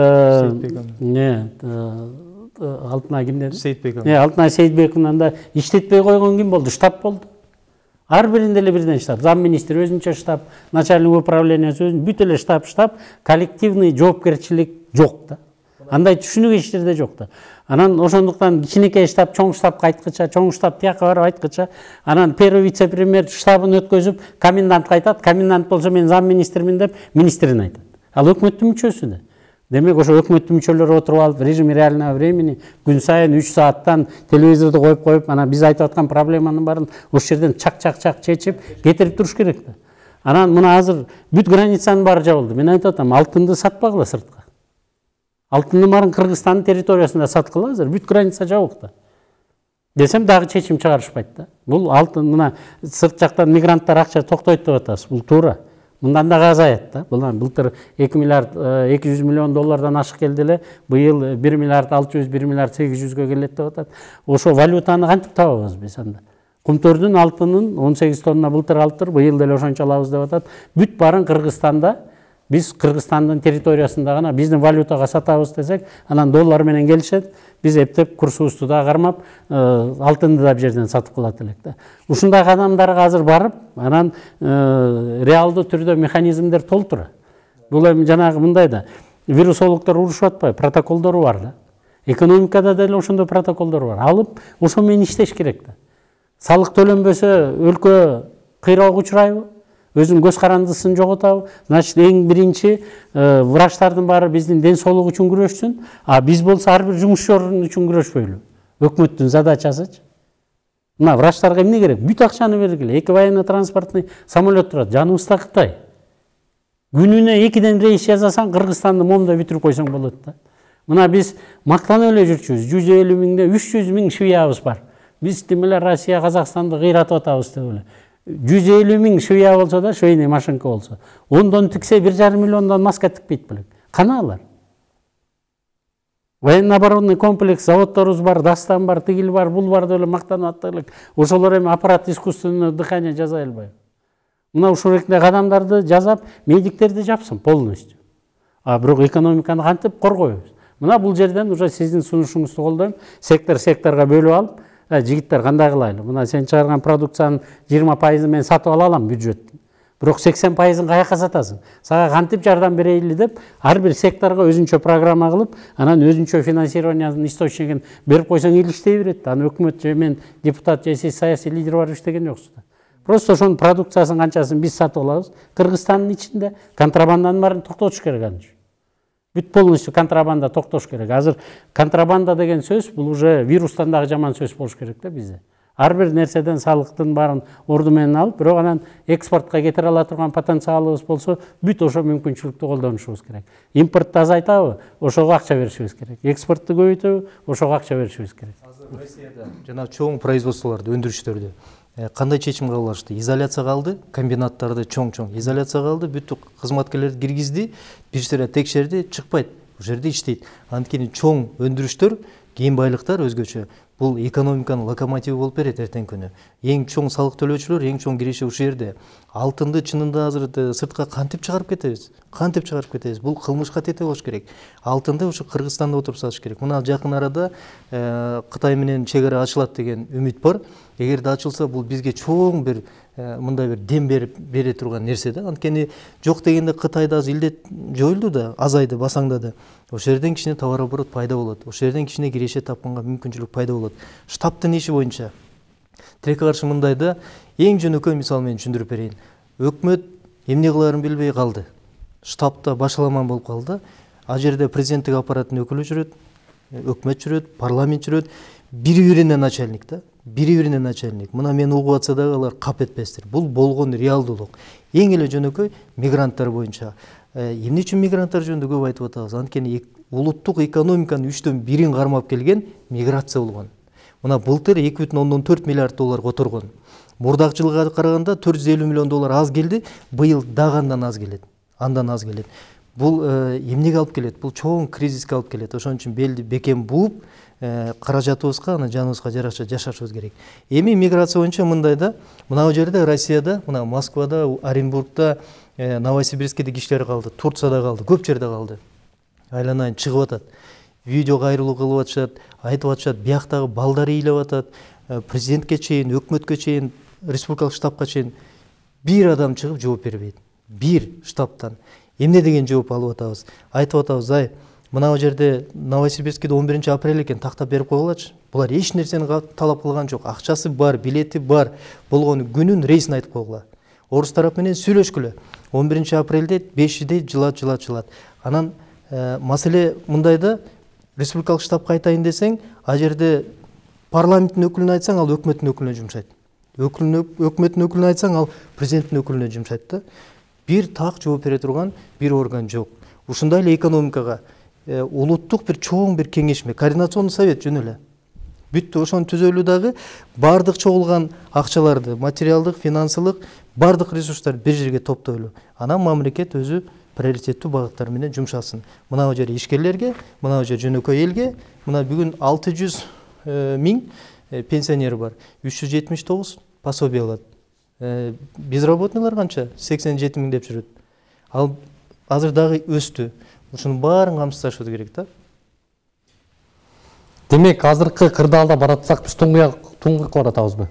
Алтынай ким деди? Сейитбековна. Алтынай Сейитбековнан да иштетпей койгон ким болду? Штаб болду. Ар биринде эле бирден штаб. Замминистр өзүнчө штаб, начальник управлениясы өзүнүн бүт эле штаб, коллективный жоопкерчилик жок да. Андай түшүнүк иштерде жок да. Анан ошондуктан кичинекей штаб, чоң штабка айткыча, чоң штаб тияка барып айткыча, анан первый вице-премьер штабын өткөзүп, комендантка айтат, комендант болсо мен замминистрмин деп, министрин айтат. Ал өкмөттүн мүчөсү да. Демек ошо өкмөттүн мүчөлөрү отуруп алып, в режиме реального времени күн сайын 3 сааттан телевизорду коюп, анан биз айтып аткан проблеманын баарын ошол жерден чак чечип кетирип туруш керек да. Анан мына азыр бүт границанын баары жабылды. Мен айтып атам, алтынды сатпагыла сыртка. Алтындын баарын Кыргызстандын территориясында саткыла, азыр бүт граница жабык да. Десем дагы чечим чыгарышпайт да. Бул алтын мына сырт жактан мигранттар акча токтойт деп атасыз. Бул туура. Мындан да азаят да. Былтыр 2 миллиард 200 миллион доллардан ашык келди эле. Быйыл 1 миллиард 600, 1 миллиард 800гө келет деп атат. Ошо валютаны кантип табабыз биз анда? Кумтөрдүн алтынын 18 тонна былтыр алыптыр, быйыл деле ошончо алабыз деп атат. Бүт баарын Кыргызстанда, биз Кыргызстандын территориясында гана биздин валютага сатабыз десек, анан доллар менен келишет. Биз эптеп курсубузду да кармап, алтынды да бир жерден сатып калат элек да. Ушундай кадамдарга азыр барып, анан реалдуу түрдө механизмдер толтура. Бул эми жанагы мындай да. Вирусологдор урушуп атпайбы, протоколдору бар да. Экономикада деле ошондой протоколдор бар. Алып, ошо менен иштеш керек да. Салык төлөнбөсө өлкө кыйроого учурайбы? Өзүнүн көз карандысын жоготабы? Значит, эң биринчи врачтардын баары биздин ден соолук үчүн күрөшсүн, а биз болсо ар бир жумушчу үчүн күрөшпөйлү. Өкмөттүн задачасычы. Мына врачтарга эмне керек? Бүт акчаны бергиле. 2 военно-транспортный самолет турат. Жаныбызда Кытай. Күнүнө 2ден рейс жасасаң, Кыргызстанды момдой бүтүрүп койсоң болот да. Мына биз мактанып эле жүрчүбүз. 150 миңден 300 миң швеябыз бар. Биз тимелер Россия, Казакстанды кыйратып атабыз деп эле. 150 миң швея болсо да, швейный машинка болсо. 10дон тиксе 1,5 миллиондон маска тикпейт белек. Кана алар? Военно-оборонный комплекс, заводторубуз бар, Дастан бар, тигил бар, бул бар деп эле мактанып атат элек. Ошолор эми аппарат искусственного дыхания жасай албайбы? Мына ушул ретинде кадамдарды жасап, медиктерди жапсын полностью. А бирок экономиканы кантип коргойбуз? Мына бул жерден уже сиздин сунушуңузду колдойм. Секторга бөлүп алып, жигиттер кандай кылайлы? Мына сен чыгарган продукциянын 20% мен сатып ала алам бюджеттин. Бирок 80%-ын каяка сатасың? Сага кантип жардам берейли деп, ар бир секторго өзүнчө программа кылып, анан өзүнчө финансированиянын источнигин берип койсоң эл иштей берет. Аны өкмөт же мен депутат же сиз саясий лидер барып иштеген жоксуздар. Просто ошонун продукциясын канчасын биз сатып алабыз. Кыргызстандын ичинде контрабанданын баарын токтотуш керек анчы. Бүт полностью контрабанда токтош керек. Азыр контрабанда деген сөз бул уже вирустан дагы жаман сөз болуш керек да бизде. Ар бир нерседен салыктын баарын орду менен алып, бирок анан экспортко кетире ала турган потенциалыбыз болсо, бүт ошо мүмкүнчүлүктү колдонушубуз керек. Импортты азайтабы, ошого акча беришибиз керек. Экспортту көбөйтөбү, ошого акча беришибиз керек. Азыр Россияда жана чоң производстволорду, өндүрүштөрдү кандай чечим кабыл алышты? Изоляцияга алды, комбинаттарды чоң изоляцияга алды, бүт кызматкерлерди киргизди, бир сыра текшерди, чыкпайт. Бул жерде иштейт. Анткени чоң өндүрүштөр кен байлыктар өзгөчө. Бул экономиканын локомотиви болуп берет эртең күнү. Эң чоң салык төлөөчүлөр, эң чоң киреше ушул жерде. Алтынды чынында азыр сыртка кантип чыгарып кетебиз? Кантип чыгарып кетебиз? Бул кылмышка тете болуш керек. Алтынды ушу Кыргызстанда отуруп сатыш керек. Мына жакын арада Кытай менен чек ара ачылат деген үмүт бар. Эгерде ачылса, бул бизге чоң бир мындай бир дем бере турган нерсе да. Анткени жок дегенде Кытайда аз илдет жоюлду да, азайды, басаңдады. Ошол жерден кичине товар оборот пайда болот. Ошол жерден кичине киреше тапканга мүмкүнчүлүк пайда болот. Штабтын иши боюнча тилекке каршы мындай да, эң жөнөкөй мисал менен түшүндүрүп берейин. Өкмөт эмне кыларын билбей калды. Штабта башаламан болуп калды. А жерде президенттик аппараттын өкүлү жүрөт, өкмөт жүрөт, парламент жүрөт. Бири-бирине начальник да. Бири-бирине начальник. Мына мен угуп атса дагы алар кап этпестир. Бул болгон реалдуулук. Эң эле жөнөкөй мигранттар боюнча. Эмне үчүн мигранттар жөнүндө көп айтып атабыз? Анткени улуттук экономиканын 3/1 кармап келген миграция болгон. Мына былтыр 2,4 миллиард доллар которгон. Мурдагы жылга караганда 450 миллион доллар аз келди, быйыл дагы андан аз келет. Андан аз келет. Бул эмнеге алып келет? Бул чоң кризиске алып келет. Ошон үчүн белди бекем бууп, каражатыбызга, ана жаныбызга жараша жашашыбыз керек. Эми миграция боюнча мындай да, мына жерде Россияда, мына Москвада, Оренбургда, Новосибирскеде кишилер калды, Турцияда калды, көп жерде калды. Айланайын чыгып атат. Видео кайрылуу кылып атышат, айтып атышат, бияктагы балдар ыйлап атат, президентке чейин, өкмөткө чейин, республикалык штабка чейин бир адам чыгып жооп бербейт. Бир штабтан. Эмне деген жооп алып атабыз? Айтып атабыз, ай, мына жерде Новосибирскеде 11 апрель экен, тактап берип койгулачы. Булар эч нерсени талап кылган жок. Акчасы бар, билети бар. Болгону күнүн рейсин айтып койгула. Орус тарап менен сүйлөшкүлө. 11 апрелде 5-де жылат. Анан маселе мындайда, республикалык штабка айтайын десең, а жерде парламенттин өкүлүнө айтсаң, ал өкмөттүн өкүлүнө жумшайт. Өкмөттүн өкүлүнө айтсаң, ал президенттин өкүлүнө жумшайт да. Бир так жооп бере турган бир орган жок. Ушундай эле экономикага улуттук бир чоң бир кеңешме, координационный совет жөн эле. Бүттү, ошону түзөлүү дагы бардык чогулган акчаларды, материалдык, финансылык, бардык ресурстарды бир жерге топтойлу. Анан мамлекет өзү приоритеттүү багыттар менен жумшасын. Мына жер ишкерлерге, мына жер жөнөкөй элге, мына бүгүн 600 миң пенсионер бар. 379 пособие алат. Безработныйлар канча? 87 миң деп жүрөт. Ал азыр дагы өстү. Ушунун баарын камсыздашыбыз керек да. Демек, азыркы кырдаалда баратсак, биз туңгуякка баратабызбы?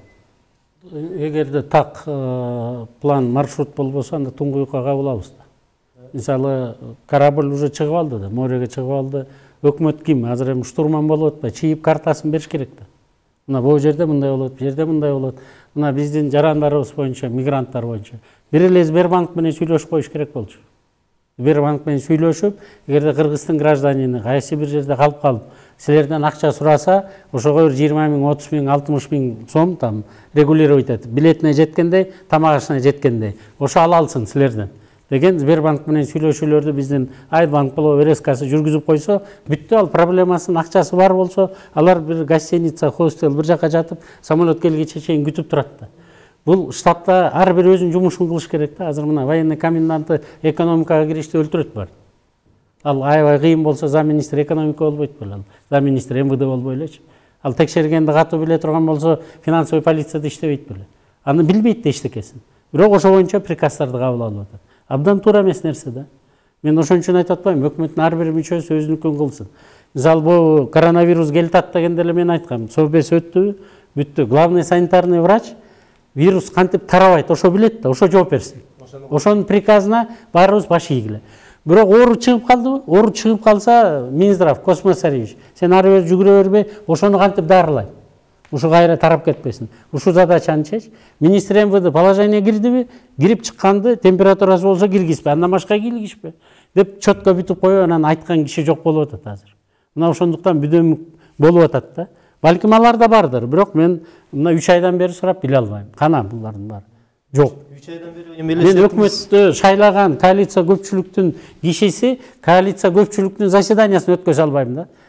Эгерде так план, маршрут болбосо, анда туңгуюкка кабыл алабыз да. Мисалы, корабль уже чыгып алды да, мореге чыгып алды. Өкмөт ким? Азыр эми штурман болуп атпайбы? Чийип картасын бериш керек да. Мына бул жерде мындай болот, бул жерде мындай болот. Мына биздин жарандарыбыз боюнча, мигранттар боюнча бир эле Сбербанк менен сүйлөшүп коюш керек болчу. Сбербанк менен сүйлөшүп, эгерде Кыргыздын гражданины кайсы бир жерде калып, силерден акча сураса, ошого 20 миң, 30 миң, 60 миң сом там регулировать этип, билетине жеткендей, тамак ашына жеткендей, ошо ала алсын силерден деген Сбербанк менен сүйлөшүүлөрдү биздин Айбанк болобу, РСКсы жүргүзүп койсо, бүттү. Ал проблемасын, акчасы бар болсо, алар бир гостиница, хостел бир жака жатып, самолет келгенче чейин күтүп турат да. Бул штабта ар бир өзүнүн жумушун кылыш керек да. Азыр мына военный коменданты экономикага киришти өлтүрөт бар. Ал аябай кыйын болсо, замминистр экономика болбойт беле, ал замминистр МВД болбой элечи. Ал текшергенди катуу биле турган болсо, финансовый полицияда иштебейт беле. Аны билбейт да эчтекесин. Бирок ошо боюнча приказдарды кабыл алып атат. Абдан туура эмес нерсе да. Мен ошон үчүн айтып атпайм, өкмөттүн ар бир мүчөсү өзүнүкүн кылсын. Мисалы, бул коронавирус келип атат дегенде эле мен айткам, совбез өттү, бүттү. Главный санитарный врач вирус кантип тарабайт, ошо билет да, ошо жооп берсин. Ошонун приказына баарыбыз баш ийгиле. Бирок оору чыгып калдыбы? Оору чыгып калса, Минздрав, Космос Сарыевич, сен ары бери жүгүрө бербей, ошону кантип дарылай? Ушу кайра тарап кетпесин. Ушу задачаны чеч. Министр МВД положение кирдиби? Кирип чыкканды, температурасы болсо киргизбе, андан башка киргизбе деп чөткө бүтүп коюп, анан айткан киши жок болуп атат азыр. Мына ошондуктан бүдөмүк болуп атат да. Балким алар да бардыр, бирок мен мына 3 айдан бери сурап биле албайм. Кана булардын баары? Жок. 3 айдан бери мен өкмөттү шайлаган коалиция көпчүлүктүн кишиси коалиция көпчүлүктүн заседаниясын өткөзө албайм да.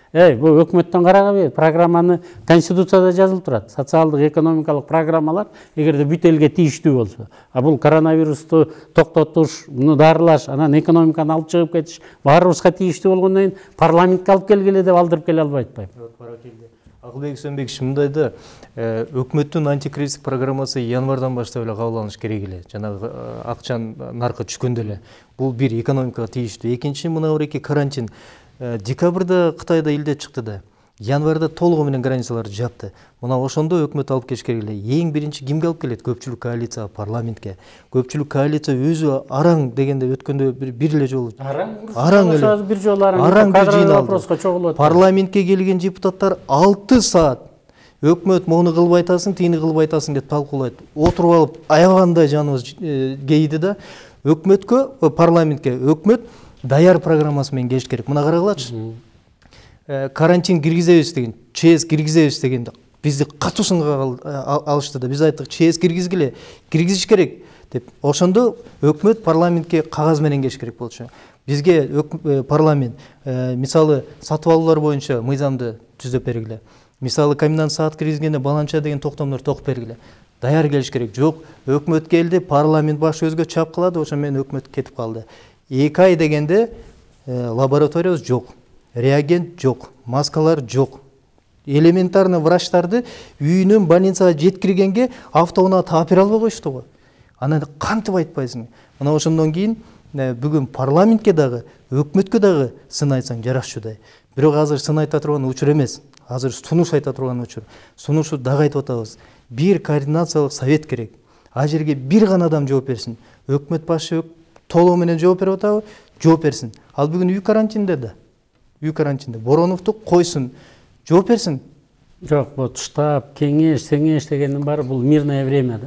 бул өкмөттөн карагабы, программаны Конституцияда жазылып турат. Социалдык, экономикалык программалар эгерде бүт элге тийиштүү болсо. А бул коронавирусту токтотуш, муну дарылаш, анан экономиканы алып чыгып кетиш баарыбызга тийиштүү болгондон кийин парламентке алып келгиле деп алдырып келе албай атпайбы. Акылбек Сөнбекович, мындайда өкмөттүн антикризистик программасы январдан баштап эле кабыл алыныш керек эле. Жанагы акчанын наркы түшкөндө эле. Бул бир экономикага тийиштүү. Экинчи, мына бир карантин. Декабрда Кытайда илде чыкты да. Январда толугу менен границаларды жапты. Мына ошондо өкмөт алып келиш керек эле. Эң биринчи кимге алып келет? Көпчүлүк коалиция, парламентке. Көпчүлүк коалиция өзү араң дегенде өткөндө бир эле жолу. Араң эле. Бир жолу араң вопроска чогулуп. Парламентке келген депутаттар 6 саат өкмөт мону кылбай атасың, тийини кылбай атасың деп талкуулайт. Отуруп алып аягандай жаныбыз кейди да. Өкмөткө, парламентке өкмөт даяр программасы менен келиш керек. Мына карагылачы. Карантин киргизебиз деген, ЧС киргизебиз дегенде бизди катуу сынга алышты да. Биз айттык, ЧС киргизгиле, киргизиш керек деп. Ошондо өкмөт парламентке кагаз менен келиш керек болчу. Бизге парламент мисалы сатып алуулар боюнча мыйзамды түзөп бергиле. Мисалы комендант саат киргизгенде баланча деген токтомдор токуп бергиле. Даяр келиш керек. Жок, өкмөт келди, парламент башы өзгө чап кылады, ошо менен өкмөт кетип калды. 2 ай дегенде лабораториябыз жок, реагент жок, маскалар жок. Элементарный врачтарды үйүнөн больницага жеткиргенге автоунаа таапир албай коюшту го. Анан кантип айтпайсың? Мына ошондон кийин бүгүн парламентке дагы, өкмөткө дагы сын айтсаң жарашчудай. Бирок азыр сын айта турган учур эмес. Азыр сунуш айта турган учур. Сунушу дагы айтып атабыз. Бир координациялык совет керек. А жерге бир гана адам жооп берсин. Өкмөт башы толугу менен жооп берип атабы? Жооп берсин. Ал бүгүн үй карантинде да. Үй карантинде. Бороновду койсун. Жооп берсин. Жок, бул штаб, кеңеш, сеңеш дегендин баары бул мирное время да.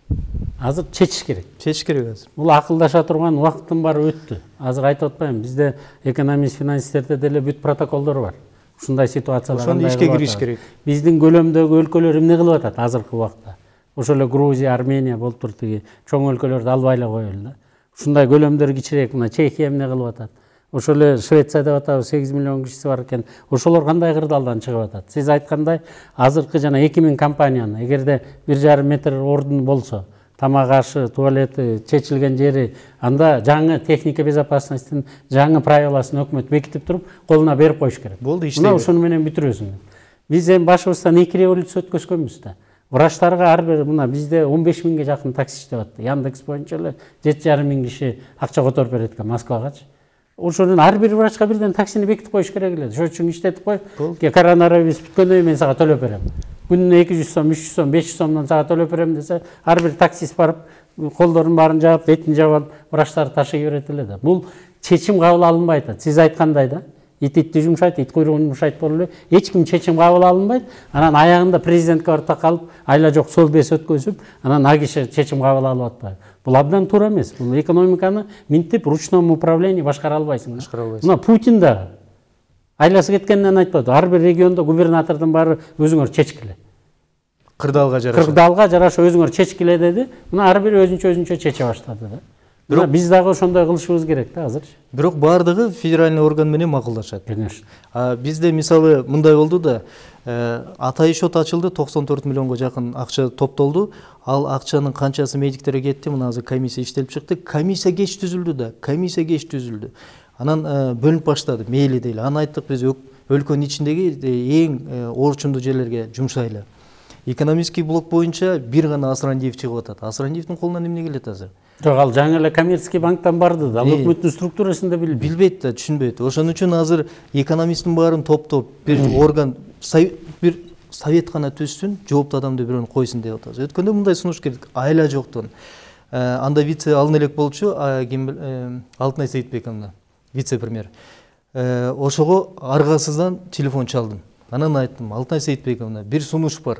Азыр чечиш керек. Чечиш керек азыр. Бул акылдаша турган убакыттын баары өттү. Азыр айтып атпайм, бизде экономист, финансисттерде деле бүт протоколдор бар. Ушундай ситуацияда ошондо ишке кириш керек. Биздин көлөмдөгү өлкөлөр эмне кылып атат азыркы убакта? Ошол эле Грузия, Армения болуп туруп тиги чоң өлкөлөрдү албай эле коелу да. Ушундай көлөмдөр кичирээк, мына Чехия эмне кылып атат? Ошол эле Швеция деп атабыз, 8 миллион кишиси бар экен. Ошолор кандай кырдаалдан чыгып атат? Сиз айткандай, азыркы жана 2000 компанияны эгерде 1,5 метр ордун болсо, тамак ашы, туалети, чечилген жери, анда жаңы техника безопасностьтин жаңы правиласын өкмөт бекитип туруп, колуна берип коюш керек. Болду, иштейби. Мына ошону менен бүтүрөсүң. Биз эми башыбыздан 2 революция өткөзгөнбүз да. Врачтарга ар бир мына бизде 15 миңге жакын такси иштеп атты. Яндекс боюнча эле 7,5 миң киши акча которуп берет экен Москвагачы. Ошонун ар бир врачка бирден таксини бекитип коюш керек эле. Ошон үчүн иштетип кой. Коронавирус бүткөндөн кийин мен сага төлөп берем. Күнүнө 200 сом, 300 сом, 500 сомдон сага төлөп берем десе, ар бир таксист барып, колдорун баарын жаап, бетин жаап, врачтарды ташый берет эле да. Бул чечим кабыл алынбайт. Сиз айткандай да. Итти жумшайт, ит куйругун жумшайт болуп эле. Эч ким чечим кабыл алынбайт. Анан аягында президентке барып такалып, айла жок совбез өткөзүп, анан а киши чечим кабыл алып атпайбы. Бул абдан туура эмес. Бул экономиканы минтип ручном управлении башкара албайсың. Мына Путин да айласы кеткенден айтпады. Ар бир региондо губернатордун баары өзүңөр чечкиле. Кырдаалга жараша. Кырдаалга жараша өзүңөр чечкиле деди. Мына ар бир өзүнчө чече баштады да. Бирок биз дагы ошондой кылышыбыз керек да азыр. Бирок баардыгы федеральный орган менен макулдашат. Конечно. Бизде мисалы мындай болду да, атайын шот ачылды, 94 миллионго жакын акча топтолду. Ал акчанын канчасы медиктерге кетти, мына азыр комиссия иштелип чыкты. Комиссия кеч түзүлдү да, комиссия кеч түзүлдү. Анан бөлүнүп баштады, мейли дейли. Анан айттык биз өлкөнүн ичиндеги эң орчундуу жерлерге жумшайлы. Экономический блок боюнча бир гана Асрандиев чыгып атат. Асрандиевдин колунан эмне келет азыр? Жок, ал жаңы эле коммерческий банктан барды да. Ал өкмөттүн структурасын да билбейт. Билбейт да, түшүнбөйт. Ошон үчүн азыр экономисттин баарын топтоп, бир орган, бир совет гана түзсүн, жооптуу адамды бирөөнү койсун деп атабыз. Өткөндө мындай сунуш керек, айла жоктон. Анда вице алын элек болчу, Алтынай Сейитбековна, вице-премьер. Ошого аргасыздан телефон чалдым. Анан айттым, Алтынай Сейитбековна, бир сунуш бар.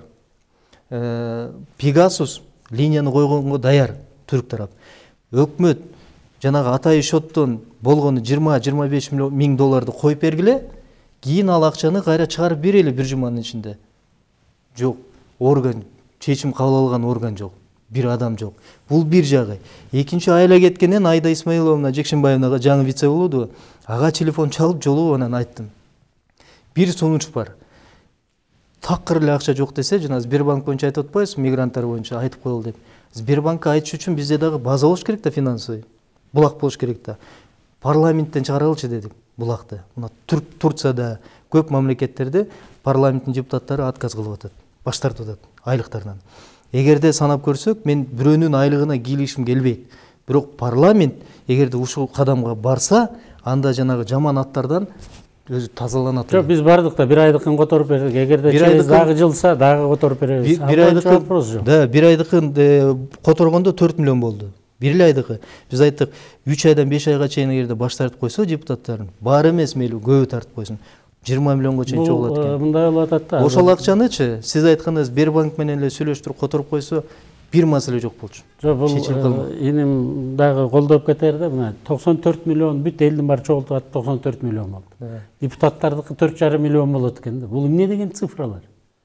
Пегасус линияны койгонго даяр түрк тарап. Өкмөт жанагы атайын шоттон болгону 20-25 миң долларды коюп бергиле, кийин ал акчаны кайра чыгарып берели бир жуманын ичинде. Жок, орган, чечим кабыл алган орган жок, бир адам жок. Бул бир жагы. Экинчи айла кеткенден Айда Исмаиловна Жекшенбаевнага жаңы вице болду. Ага телефон чалып жолугуп анан айттым. бир сунуч бар. Такыр эле акча жок десе, жана Сбербанк боюнча айтып атпайсызбы, мигранттар боюнча айтып коелу деп. Сбербанкка айтыш үчүн бизде дагы база болуш керек да, финансовый. Булак болуш керек да. Парламенттен чыгарылчы дедик булакты. Мына Турцияда, көп мамлекеттерде парламенттин депутаттары отказ кылып атат, баш тартып атат айлыктарынан. Эгерде санап көрсөк, мен бирөөнүн айлыгына кийлигишим келбейт. Бирок парламент эгерде ушул кадамга барса, анда жанагы жаман аттардан өзү тазаланат. Жок, биз бардык да, бир айдыкын которуп бердик. Эгерде дагы жылса, дагы которуп беребиз. Бир айдыкын которгондо 4 миллион болду. Бир эле айдыкы. Биз айттык, 3 айдан 5 айга чейин эгерде баш тартып койсо депутаттарын, бар эмес мейли көбү тартып койсун. 20 миллионго чейин чогулат экен. Мындай болуп атат да. Ошол акчанычы сиз айткандай Сбербанк менен эле сүйлөштүрүп которуп койсо, бир маселе жок болчу. Жок, бул иним дагы колдоп кетер да, мына 94 миллион бүт элдин баары чогултуп атып 94 миллион болду. Депутаттардыкы 4,5 миллион болот экен да. Бул эмне деген цифралар?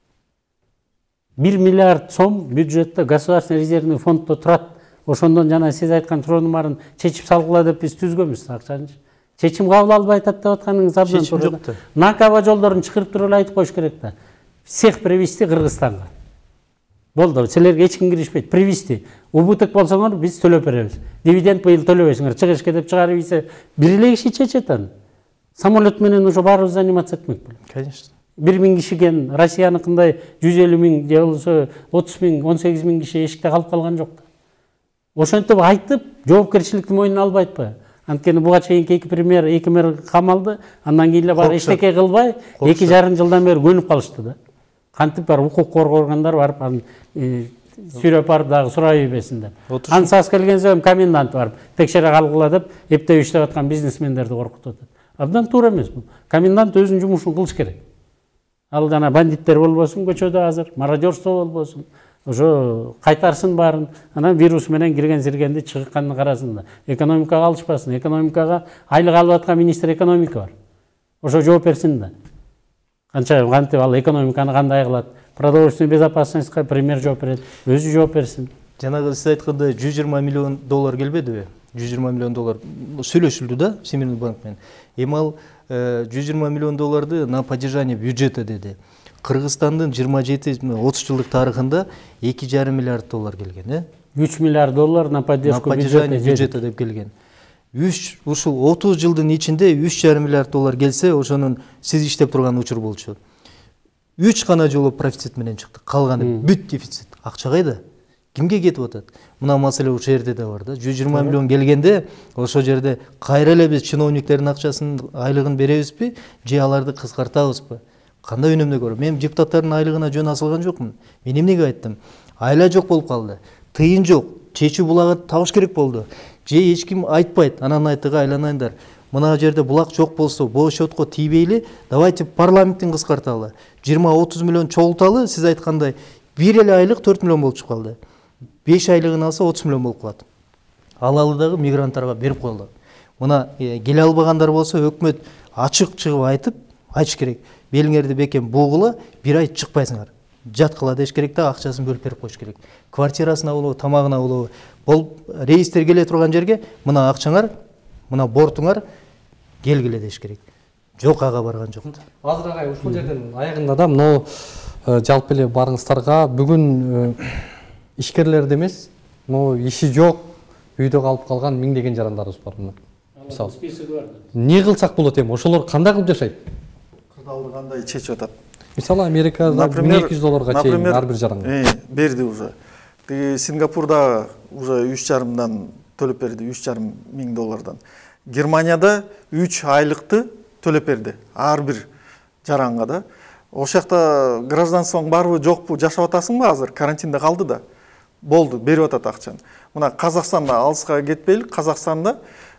1 миллиард сом бюджетте государственный резервный фонддо турат. Ошондон жана сиз айткан суроонун баарын чечип салгыла деп биз түзгөнбүз акчаны. Чечим кабыл албай атат деп атканыңыз абдан туура. Накаба жолдорун чыгырып туруп эле айтып коюш керек да. Всех привезти Кыргызстанга. Болду, силерге эч ким киришпейт. Привезти. Убыток болсоңор биз төлөп беребиз. Дивиденд быйыл төлөбөйсүңөр. Чыгышка деп чыгарып ийсе, бир эле киши чечет аны. Самолет менен уже баарыбыз заниматься этмек белем. Конечно. 1000 кишиген Россияныкындай 150 миң же болсо 30 миң, 18 миң киши эшикте калып калган жок да. Ошентип айтып, жоопкерчиликти мойнуна албай атпайбы? Анткени буга чейинки эки мэр камалды, андан кийин эле баары эчтеке кылбай, 2,5 жылдан бери көнүп калышты да. Кантип бар укук коргоо органдары барып аны сүйрөп барып дагы сурай ийбесин деп. Ансас келген соң комендант барып текшере калгыла деп эптеп иштеп аткан бизнесмендерди коркутуп атат. Абдан туура эмес бул. Комендант өзүнүн жумушун кылыш керек. Ал жана бандиттер болбосун көчөдө азыр, мародерство болбосун. Ошо кайтарсын баарын, анан вирус менен кирген сиргенди чыгыкканын карасын да. Экономикага алышпасын. Экономикага айлык алып аткан министр экономика бар. Ошо жооп берсин да. Кантип ал экономиканы кандай кылат? Продовольственный безопасностька премьер жооп берет, өзү жооп берсин. Жанагы сиз айткандай 120 миллион доллар келбедиби? 120 миллион доллар сүйлөшүлдү да Всемирный банк менен. Эми ал 120 миллион долларды на поддержание бюджета деди. Кыргызстандын 27-30 жылдык тарыхында 2,5 миллиард доллар келген, 3 миллиард доллар на поддержку бюджета деп келген. Ушул 30 жылдын ичинде 3,5 миллиард доллар келсе, ошонун сиз иштеп турган учур болчу. 3 гана жолу профицит менен чыкты. Калганы бүт дефицит. Акча кайда? Кимге кетип атат? Мына маселе ушул жерде да бар да. 120 миллион келгенде, ошол жерде кайра эле биз чиновниктердин акчасын, айлыгын беребизби, же аларды кыскартабызбы? Кандай өнөмдө көрөм? Мен депутаттардын айлыгына жөн асылган жокмун. Мен эмнеге айттым? Айла жок болуп калды. Тыйын жок. Чечүү булагы табыш керек болду. Же эч ким айтпайт. Анан айтыга айланайындар. Мына жерде булак жок болсо, бул счетко тийбейли, давайте парламенттин кыскарталы. 20-30 миллион чогулталы, сиз айткандай, бир эле айлык 4 миллион болуп чыгып калды. 5 айлыгын алса 30 миллион болуп калат. Алалы дагы мигранттарга берип коелу. Мына келе албагандар болсо, өкмөт ачык чыгып айтыш керек. Белиңерди бекем бугула, бир ай чыкпайсыңар. Жаткыла деш керек да, акчасын бөлүп берип коюш керек. Квартирасына болобу, тамагына болобу. Бул рейстер келе турган жерге мына акчаңар, мына бортуңар келгиле деш керек. Жок, ага барган жок. Азыр агай ушул жерден аягында да мына жалпы эле барыңыздарга бүгүн ишкерлерди эмес, мына иши жок, үйдө калып калган миңдеген жарандарыбыз бар мына. Мисалы, списоги бар. Не кылсак болот эми? Ошолор кандай кылып жашайт? Кырдаалды кандай чечип атат? Мисалы, Америкада $1200 чейин ар бир жаранга берди уже. Сингапурда уже 3,5-дан төлөп берди, $3,5 миң. Германияда 3 айлыкты төлөп берди ар бир жаранга да. Ошол жакта гражданствоң барбы, жокпу, жашап атасыңбы азыр? Карантинде калды да. Болду, берип атат акчаны. Мына Казакстанда алыска кетпейли, Казакстанда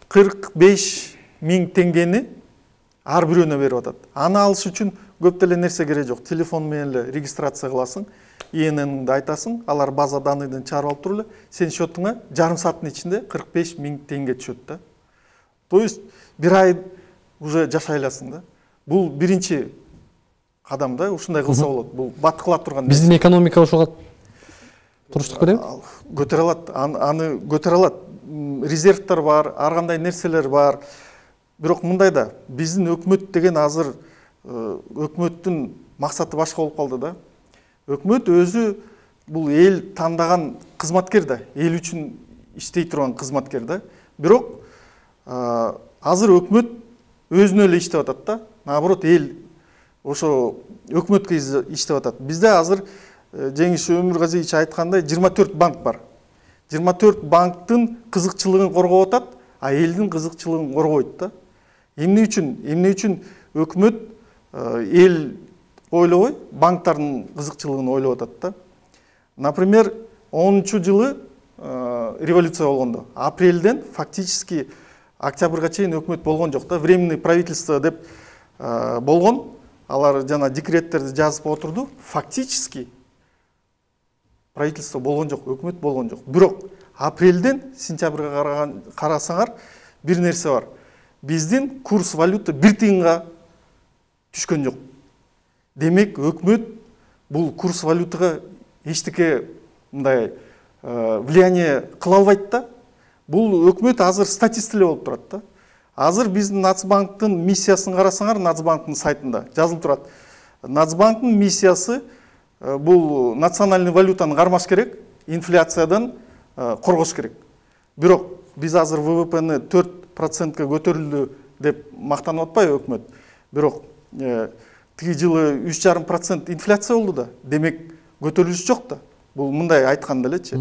45 миң теңгени ар бирөөнө берип атат. Аны алыш үчүн көп деле нерсе керек жок. Телефон менен эле регистрация кыласың, ИННди айтасың, алар база данныйдан чыгарып алып туруп эле сенин счетуңа жарым сааттын ичинде 45 миң теңге түшөт да. То есть бир ай уже жашай аласың да. Бул биринчи кадам да, ушундай кылса болот. Бул баткыла турган. Биздин экономика ошого туруштук береби? Көтөрө алат, аны көтөрө алат. Резервдер бар, ар кандай нерселер бар. Бирок мындай да, биздин өкмөт деген азыр өкмөттүн максаты башка болуп калды да. Өкмөт өзү бул эл тандаган кызматкер да, эл үчүн иштей турган кызматкер да. Бирок азыр өкмөт өзүнө эле иштеп атат да. Наоборот, эл ошо өкмөткө иштеп атат. Бизде азыр Жеңиш Өмүргазиевич айткандай 24 банк бар. 24 банктын кызыкчылыгын коргоп атат, а элдин кызыкчылыгын коргойт да. Эмне үчүн өкмөт эл ойлобой банктардын кызыкчылыгын ойлоп атат да. Например, 10-жылы революция болгондо апрелден фактически октябрга чейин өкмөт болгон жок да. Временный правительство деп болгон. Алар жана декреттерди жазып отурду. Фактически правительство болгон жок, өкмөт болгон жок. Бирок апрелден сентябрга карасаңар бир нерсе бар. Биздин курс валюта 1 тыйынга түшкөн жок. Демек, өкмөт бул курс валютага эчтеке мындай влияние кыла албайт да. Бул өкмөт азыр статист эле болуп турат да. Азыр биздин Нацбанктын миссиясын карасаңар, Нацбанктын сайтында жазылып турат. Нацбанктын миссиясы бул национальный валютаны кармаш керек, инфляциядан коргош керек. Бирок биз азыр ВВПны 4%га көтөрүлдү деп мактанып атпайбы өкмөт. Бирок тиги жылы 3,5% инфляция болду да. Демек, көтөрүлүш жок да. Бул мындай айтканда элечи.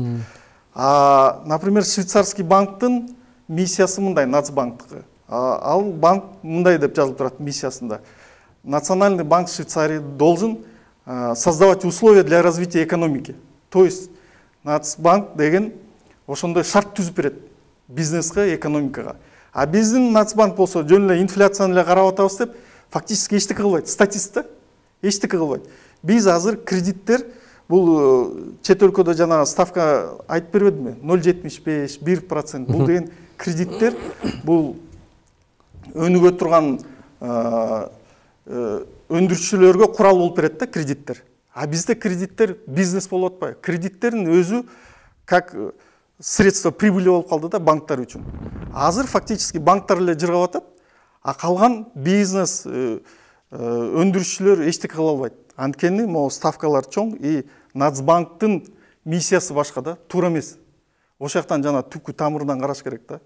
Например, швейцарский банктын миссиясы мындай, Нацбанктыкы. Ал банк мындай деп жазылып турат миссиясында. Национальный банк Швейцарии должен создавать условия для развития экономики. То есть Нацбанк деген ошондой шарт түзүп берет бизнеске, экономикага. А биздин Нацбанк болсо жөн эле инфляцияны эле карап атабыз деп фактически эчтеке кылбайт. Статист да, эчтеке кылбайт. Биз азыр кредиттер бул чет өлкөдө жана ставка айтып бербедимби? 0,75, 1%. Бул деген кредиттер бул өнүгө турган өндүрүүчүлөргө курал болуп берет да кредиттер. А бизде кредиттер бизнес болуп атпайбы? Кредиттердин өзү как средство прибыли болуп калды да банктар үчүн. Азыр фактически банктар эле жыргап атат, а калган бизнес өндүрүүчүлөр эчтеке кыла албайт. Анткени могу ставкалар чоң и Нацбанктын миссиясы башка да, туура эмес. Ошол жактан жана түпкү тамырынан караш керек да.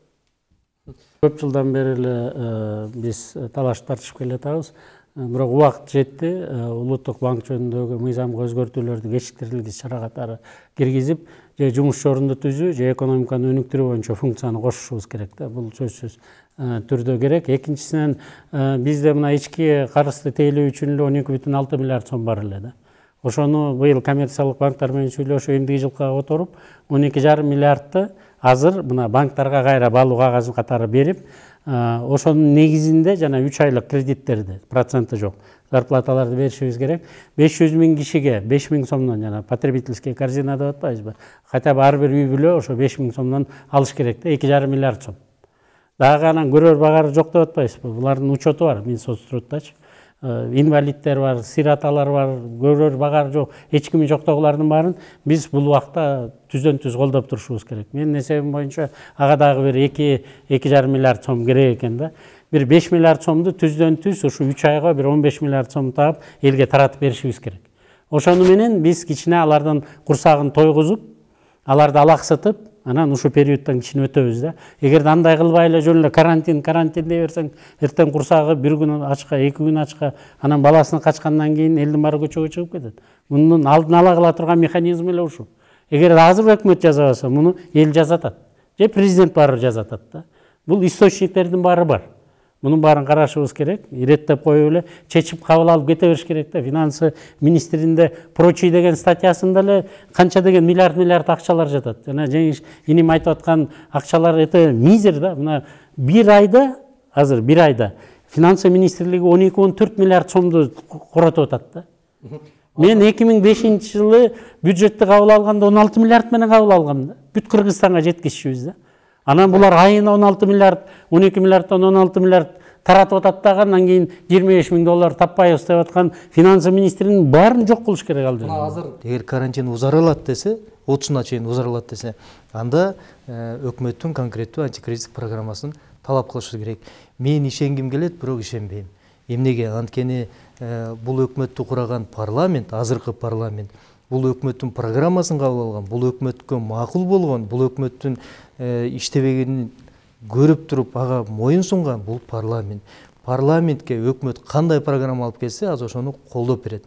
Көп жылдан бери эле биз талаш тартышып келатабыз. Бирок убакыт жетти, улуттук банк жөнүндөгү мыйзамга өзгөртүүлөрдү кечиктирилгис чара катары киргизип, же жумуш орунду түзүү, же экономиканы өнүктүрүү боюнча функцияны кошушубуз керек да. Бул сөзсүз түрдө керек. Экинчисинен бизде мына ички карызды тейлөө үчүн эле 12,6 миллиард сом бар эле да. Ошону быйыл коммерциялык банктар менен сүйлөшүп, эмдиги жылга отуруп, 12,5 миллиардты азыр мына банктарга кайра балуу кагазы катары берип, ошонун негизинде жана 3 айлык кредиттерди, проценти жок, зарплаталарды беришибиз керек. 500 миң кишиге 5 миң сомдон жана потребительский корзина деп атпайбызбы? Хотя бы ар бир үй бүлө ошо 5 миң сомдон алыш керек да, 2,5 миллиард сом. Дагы анан көрөр багары жок деп атпайбызбы? Булардын учету бар, Минсоцтрудтачы. Инвалидтер бар, сироталар бар, көрөр багары жок, эч кими жоктогулардын баарын биз бул убакта түздөн түз колдоп турушубуз керек. Менин эсебим боюнча ага дагы бир 2,5 миллиард сом керек экен да. Бир 5 миллиард сомду түздөн түз ушу 3 айга бир 15 миллиард сом таап элге таратып беришибиз керек. Ошону менен биз кичине алардын курсагын тойгузуп, аларды алаксытып, анан ушу периодтон кичине өтөбүз да. Эгерде андай кылбай эле жөн эле карантин дей берсең, эртең курсагы бир күн ачка, 2 күн ачка, анан баласын качкандан кийин элдин баары көчөгө чыгып кетет. Мунун алдын ала кыла турган механизм эле ушул. Эгерде азыр өкмөт жазабаса, муну эл жазатат. Же президент баары жазатат да. Бул источниктердин баары бар. Мунун баарын карашыбыз керек, иреттеп коюп эле чечип кабыл алып кете бериш керек да. Финансы министринде прочий деген статьясында эле канча деген миллиард акчалар жатат. Жана Жеңиш иним айтып аткан акчалар это мизер да. Мына бир айда, азыр бир айда финансы министрлиги 12-14 миллиард сомду коротуп атат да. Мен 2005-жылы бюджетти кабыл алганда 16 миллиард менен кабыл алгам да. Бүт Кыргызстанга жеткизишибиз да. Анан булар айына 16 миллиард, 12 миллиардтан 16 миллиард таратып атат дагы, андан кийин 25 миң доллар таппайбыз деп аткан финансы министринин баарын жок кылыш керек ал жерде. Азыр эгер карантин узарылат десе, 30-на чейин узарылат десе, анда өкмөттүн конкреттүү антикризистик программасын талап кылышы керек. Мен ишенгим келет, бирок ишенбейм. Эмнеге анткени бул өкмөттү кураган парламент, азыркы парламент бул өкмөттүн программасын кабыл алган, бул өкмөткө макул болгон, бул өкмөттүн иштебегенин көрүп туруп ага моюн сунган бул парламент. Парламентке өкмөт кандай программа алып келсе, аз ошону колдоп берет.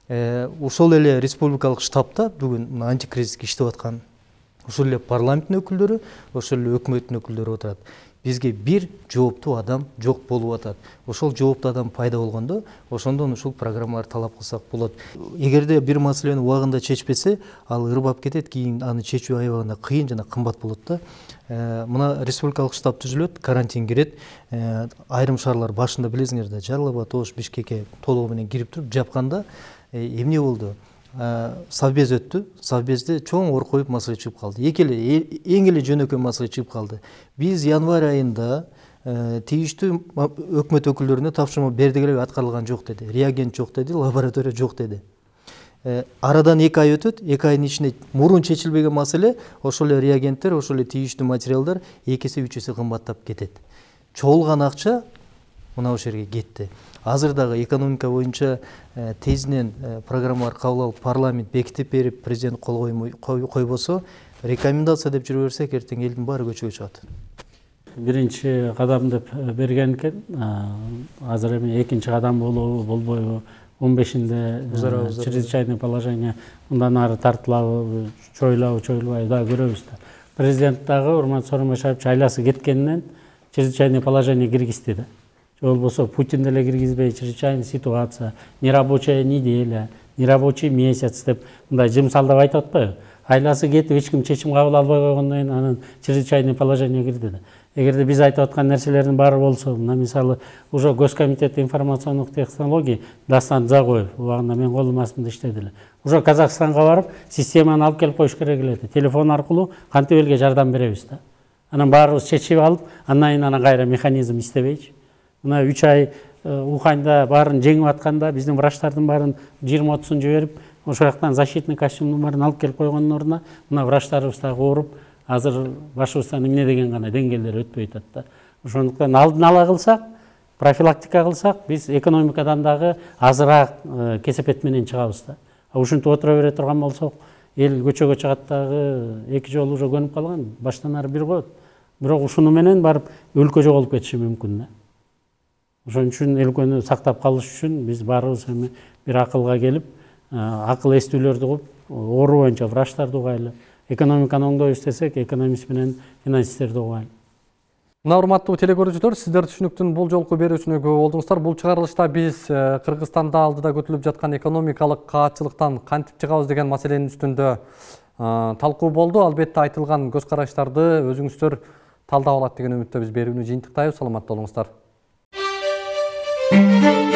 Ошол эле республикалык штабта бүгүн антикризистик иштеп аткан ошол эле парламенттин өкүлдөрү, ошол эле өкмөттүн өкүлдөрү отурат. Бизге бир жооптуу адам жок болуп атат. Ошол жооптуу адам пайда болгондо, ошондон ушул программаларды талап кылсак болот. Эгерде бир маселени убагында чечпесе, ал ырбап кетет, кийин аны чечүү аябагында кыйын жана кымбат болот да. Мына республикалык штаб түзүлөт, карантин кирет. Айрым шаарлар башында билесиңер да, Жалал Абад, Ош, Бишкекке толугу менен кирип туруп жапканда эмне болду? Совбез өттү. Совбезде чоң ор коюп маселе чыгып калды. Эң эле жөнөкөй маселе чыгып калды. Биз январь айында тийиштүү өкмөт өкүлдөрүнө тапшырма бердик эле, аткарылган жок деди. Реагент жок деди, лаборатория жок деди. Арадан 2 ай өтөт, 2 айдын ичинде мурун чечилбеген маселе, ошол эле реагенттер, ошол эле тийиштүү материалдар 2 эсе 3 эсе кымбаттап кетет. Чогулган акча мына ошол жерге кетти. Азыр дагы экономика боюнча тезинен программалар кабыл алып, парламент бекитип берип, президент кол койбосо, рекомендация деп жүрө берсек, эртең элдин баары көчөгө чыгат. Биринчи кадам деп берген экен. Азыр эми экинчи кадам болобу, болбойбу? 15-inde чрезвычайное положение, мындан ары тартылабы, чоюлабы да көрөбүз да. Президент дагы Урмат Сооронбай айласы кеткенинен чрезвычайное положение киргизди да. Болбосо Путин деле киргизбей, чрезвычайная ситуация, нерабочая неделя, нерабочий месяц деп мындай жымсалдап айтып атпайбы? Айласы кетип, эч ким чечим кабыл албай койгондон кийин анан чрезвычайное положение кирди да. Эгерде биз айтып аткан нерселердин баары болсо, мына мисалы уже Госкомитет информационных технологий Дастан Загоев убагында мен колдун астында иштеди эле. Уже Казакстанга барып, системаны алып келип коюш керек эле. Телефон аркылуу кантип элге жардам беребиз да. Анан баарыбыз чечип алып, андан кийин кайра механизм иштебейчи. Мына 3 ай Уханьда баарын жеңип атканда биздин врачтардын баарын 20-30-ун жиберип, ошол жактан защитный костюмдун баарын алып келип койгондун ордуна мына врачтарыбыз дагы ооруп, азыр башыбыздан эмне деген гана деңгээлдер өтпөй атат да. Ошондуктан алдын ала кылсак, профилактика кылсак, биз экономикадан дагы азыраак кесепет менен чыгабыз да. Ушинтип отура бере турган болсок, эл көчөгө чыгат дагы 2 жолу уже көнүп калган, баштан ары бир коет. Бирок ушуну менен барып өлкө жоголуп кетиши мүмкүн да. Ошон үчүн өлкөнү сактап калыш үчүн биз баарыбыз эми бир акылга келип, акыл эстүүлөрдү кылып, оору боюнча врачтарды угайлы. Экономиканы оңдойбуз десек, экономист менен финансисттерди угайлы. Мына урматтуу телекөрүүчүлөр, сиздер түшүнүктүн бул жолку берүүсүнө күбө болдуңуздар. Бул чыгарылышта биз Кыргызстанда алдыда көтүлүп жаткан экономикалык каатчылыктан кантип чыгабыз деген маселенин үстүндө талкуу болду. Албетте айтылган көз караштарды өзүңүздөр талдап алат деген үмүттө биз берүүнү жыйынтыктайбыз. Саламатта болуңуздар.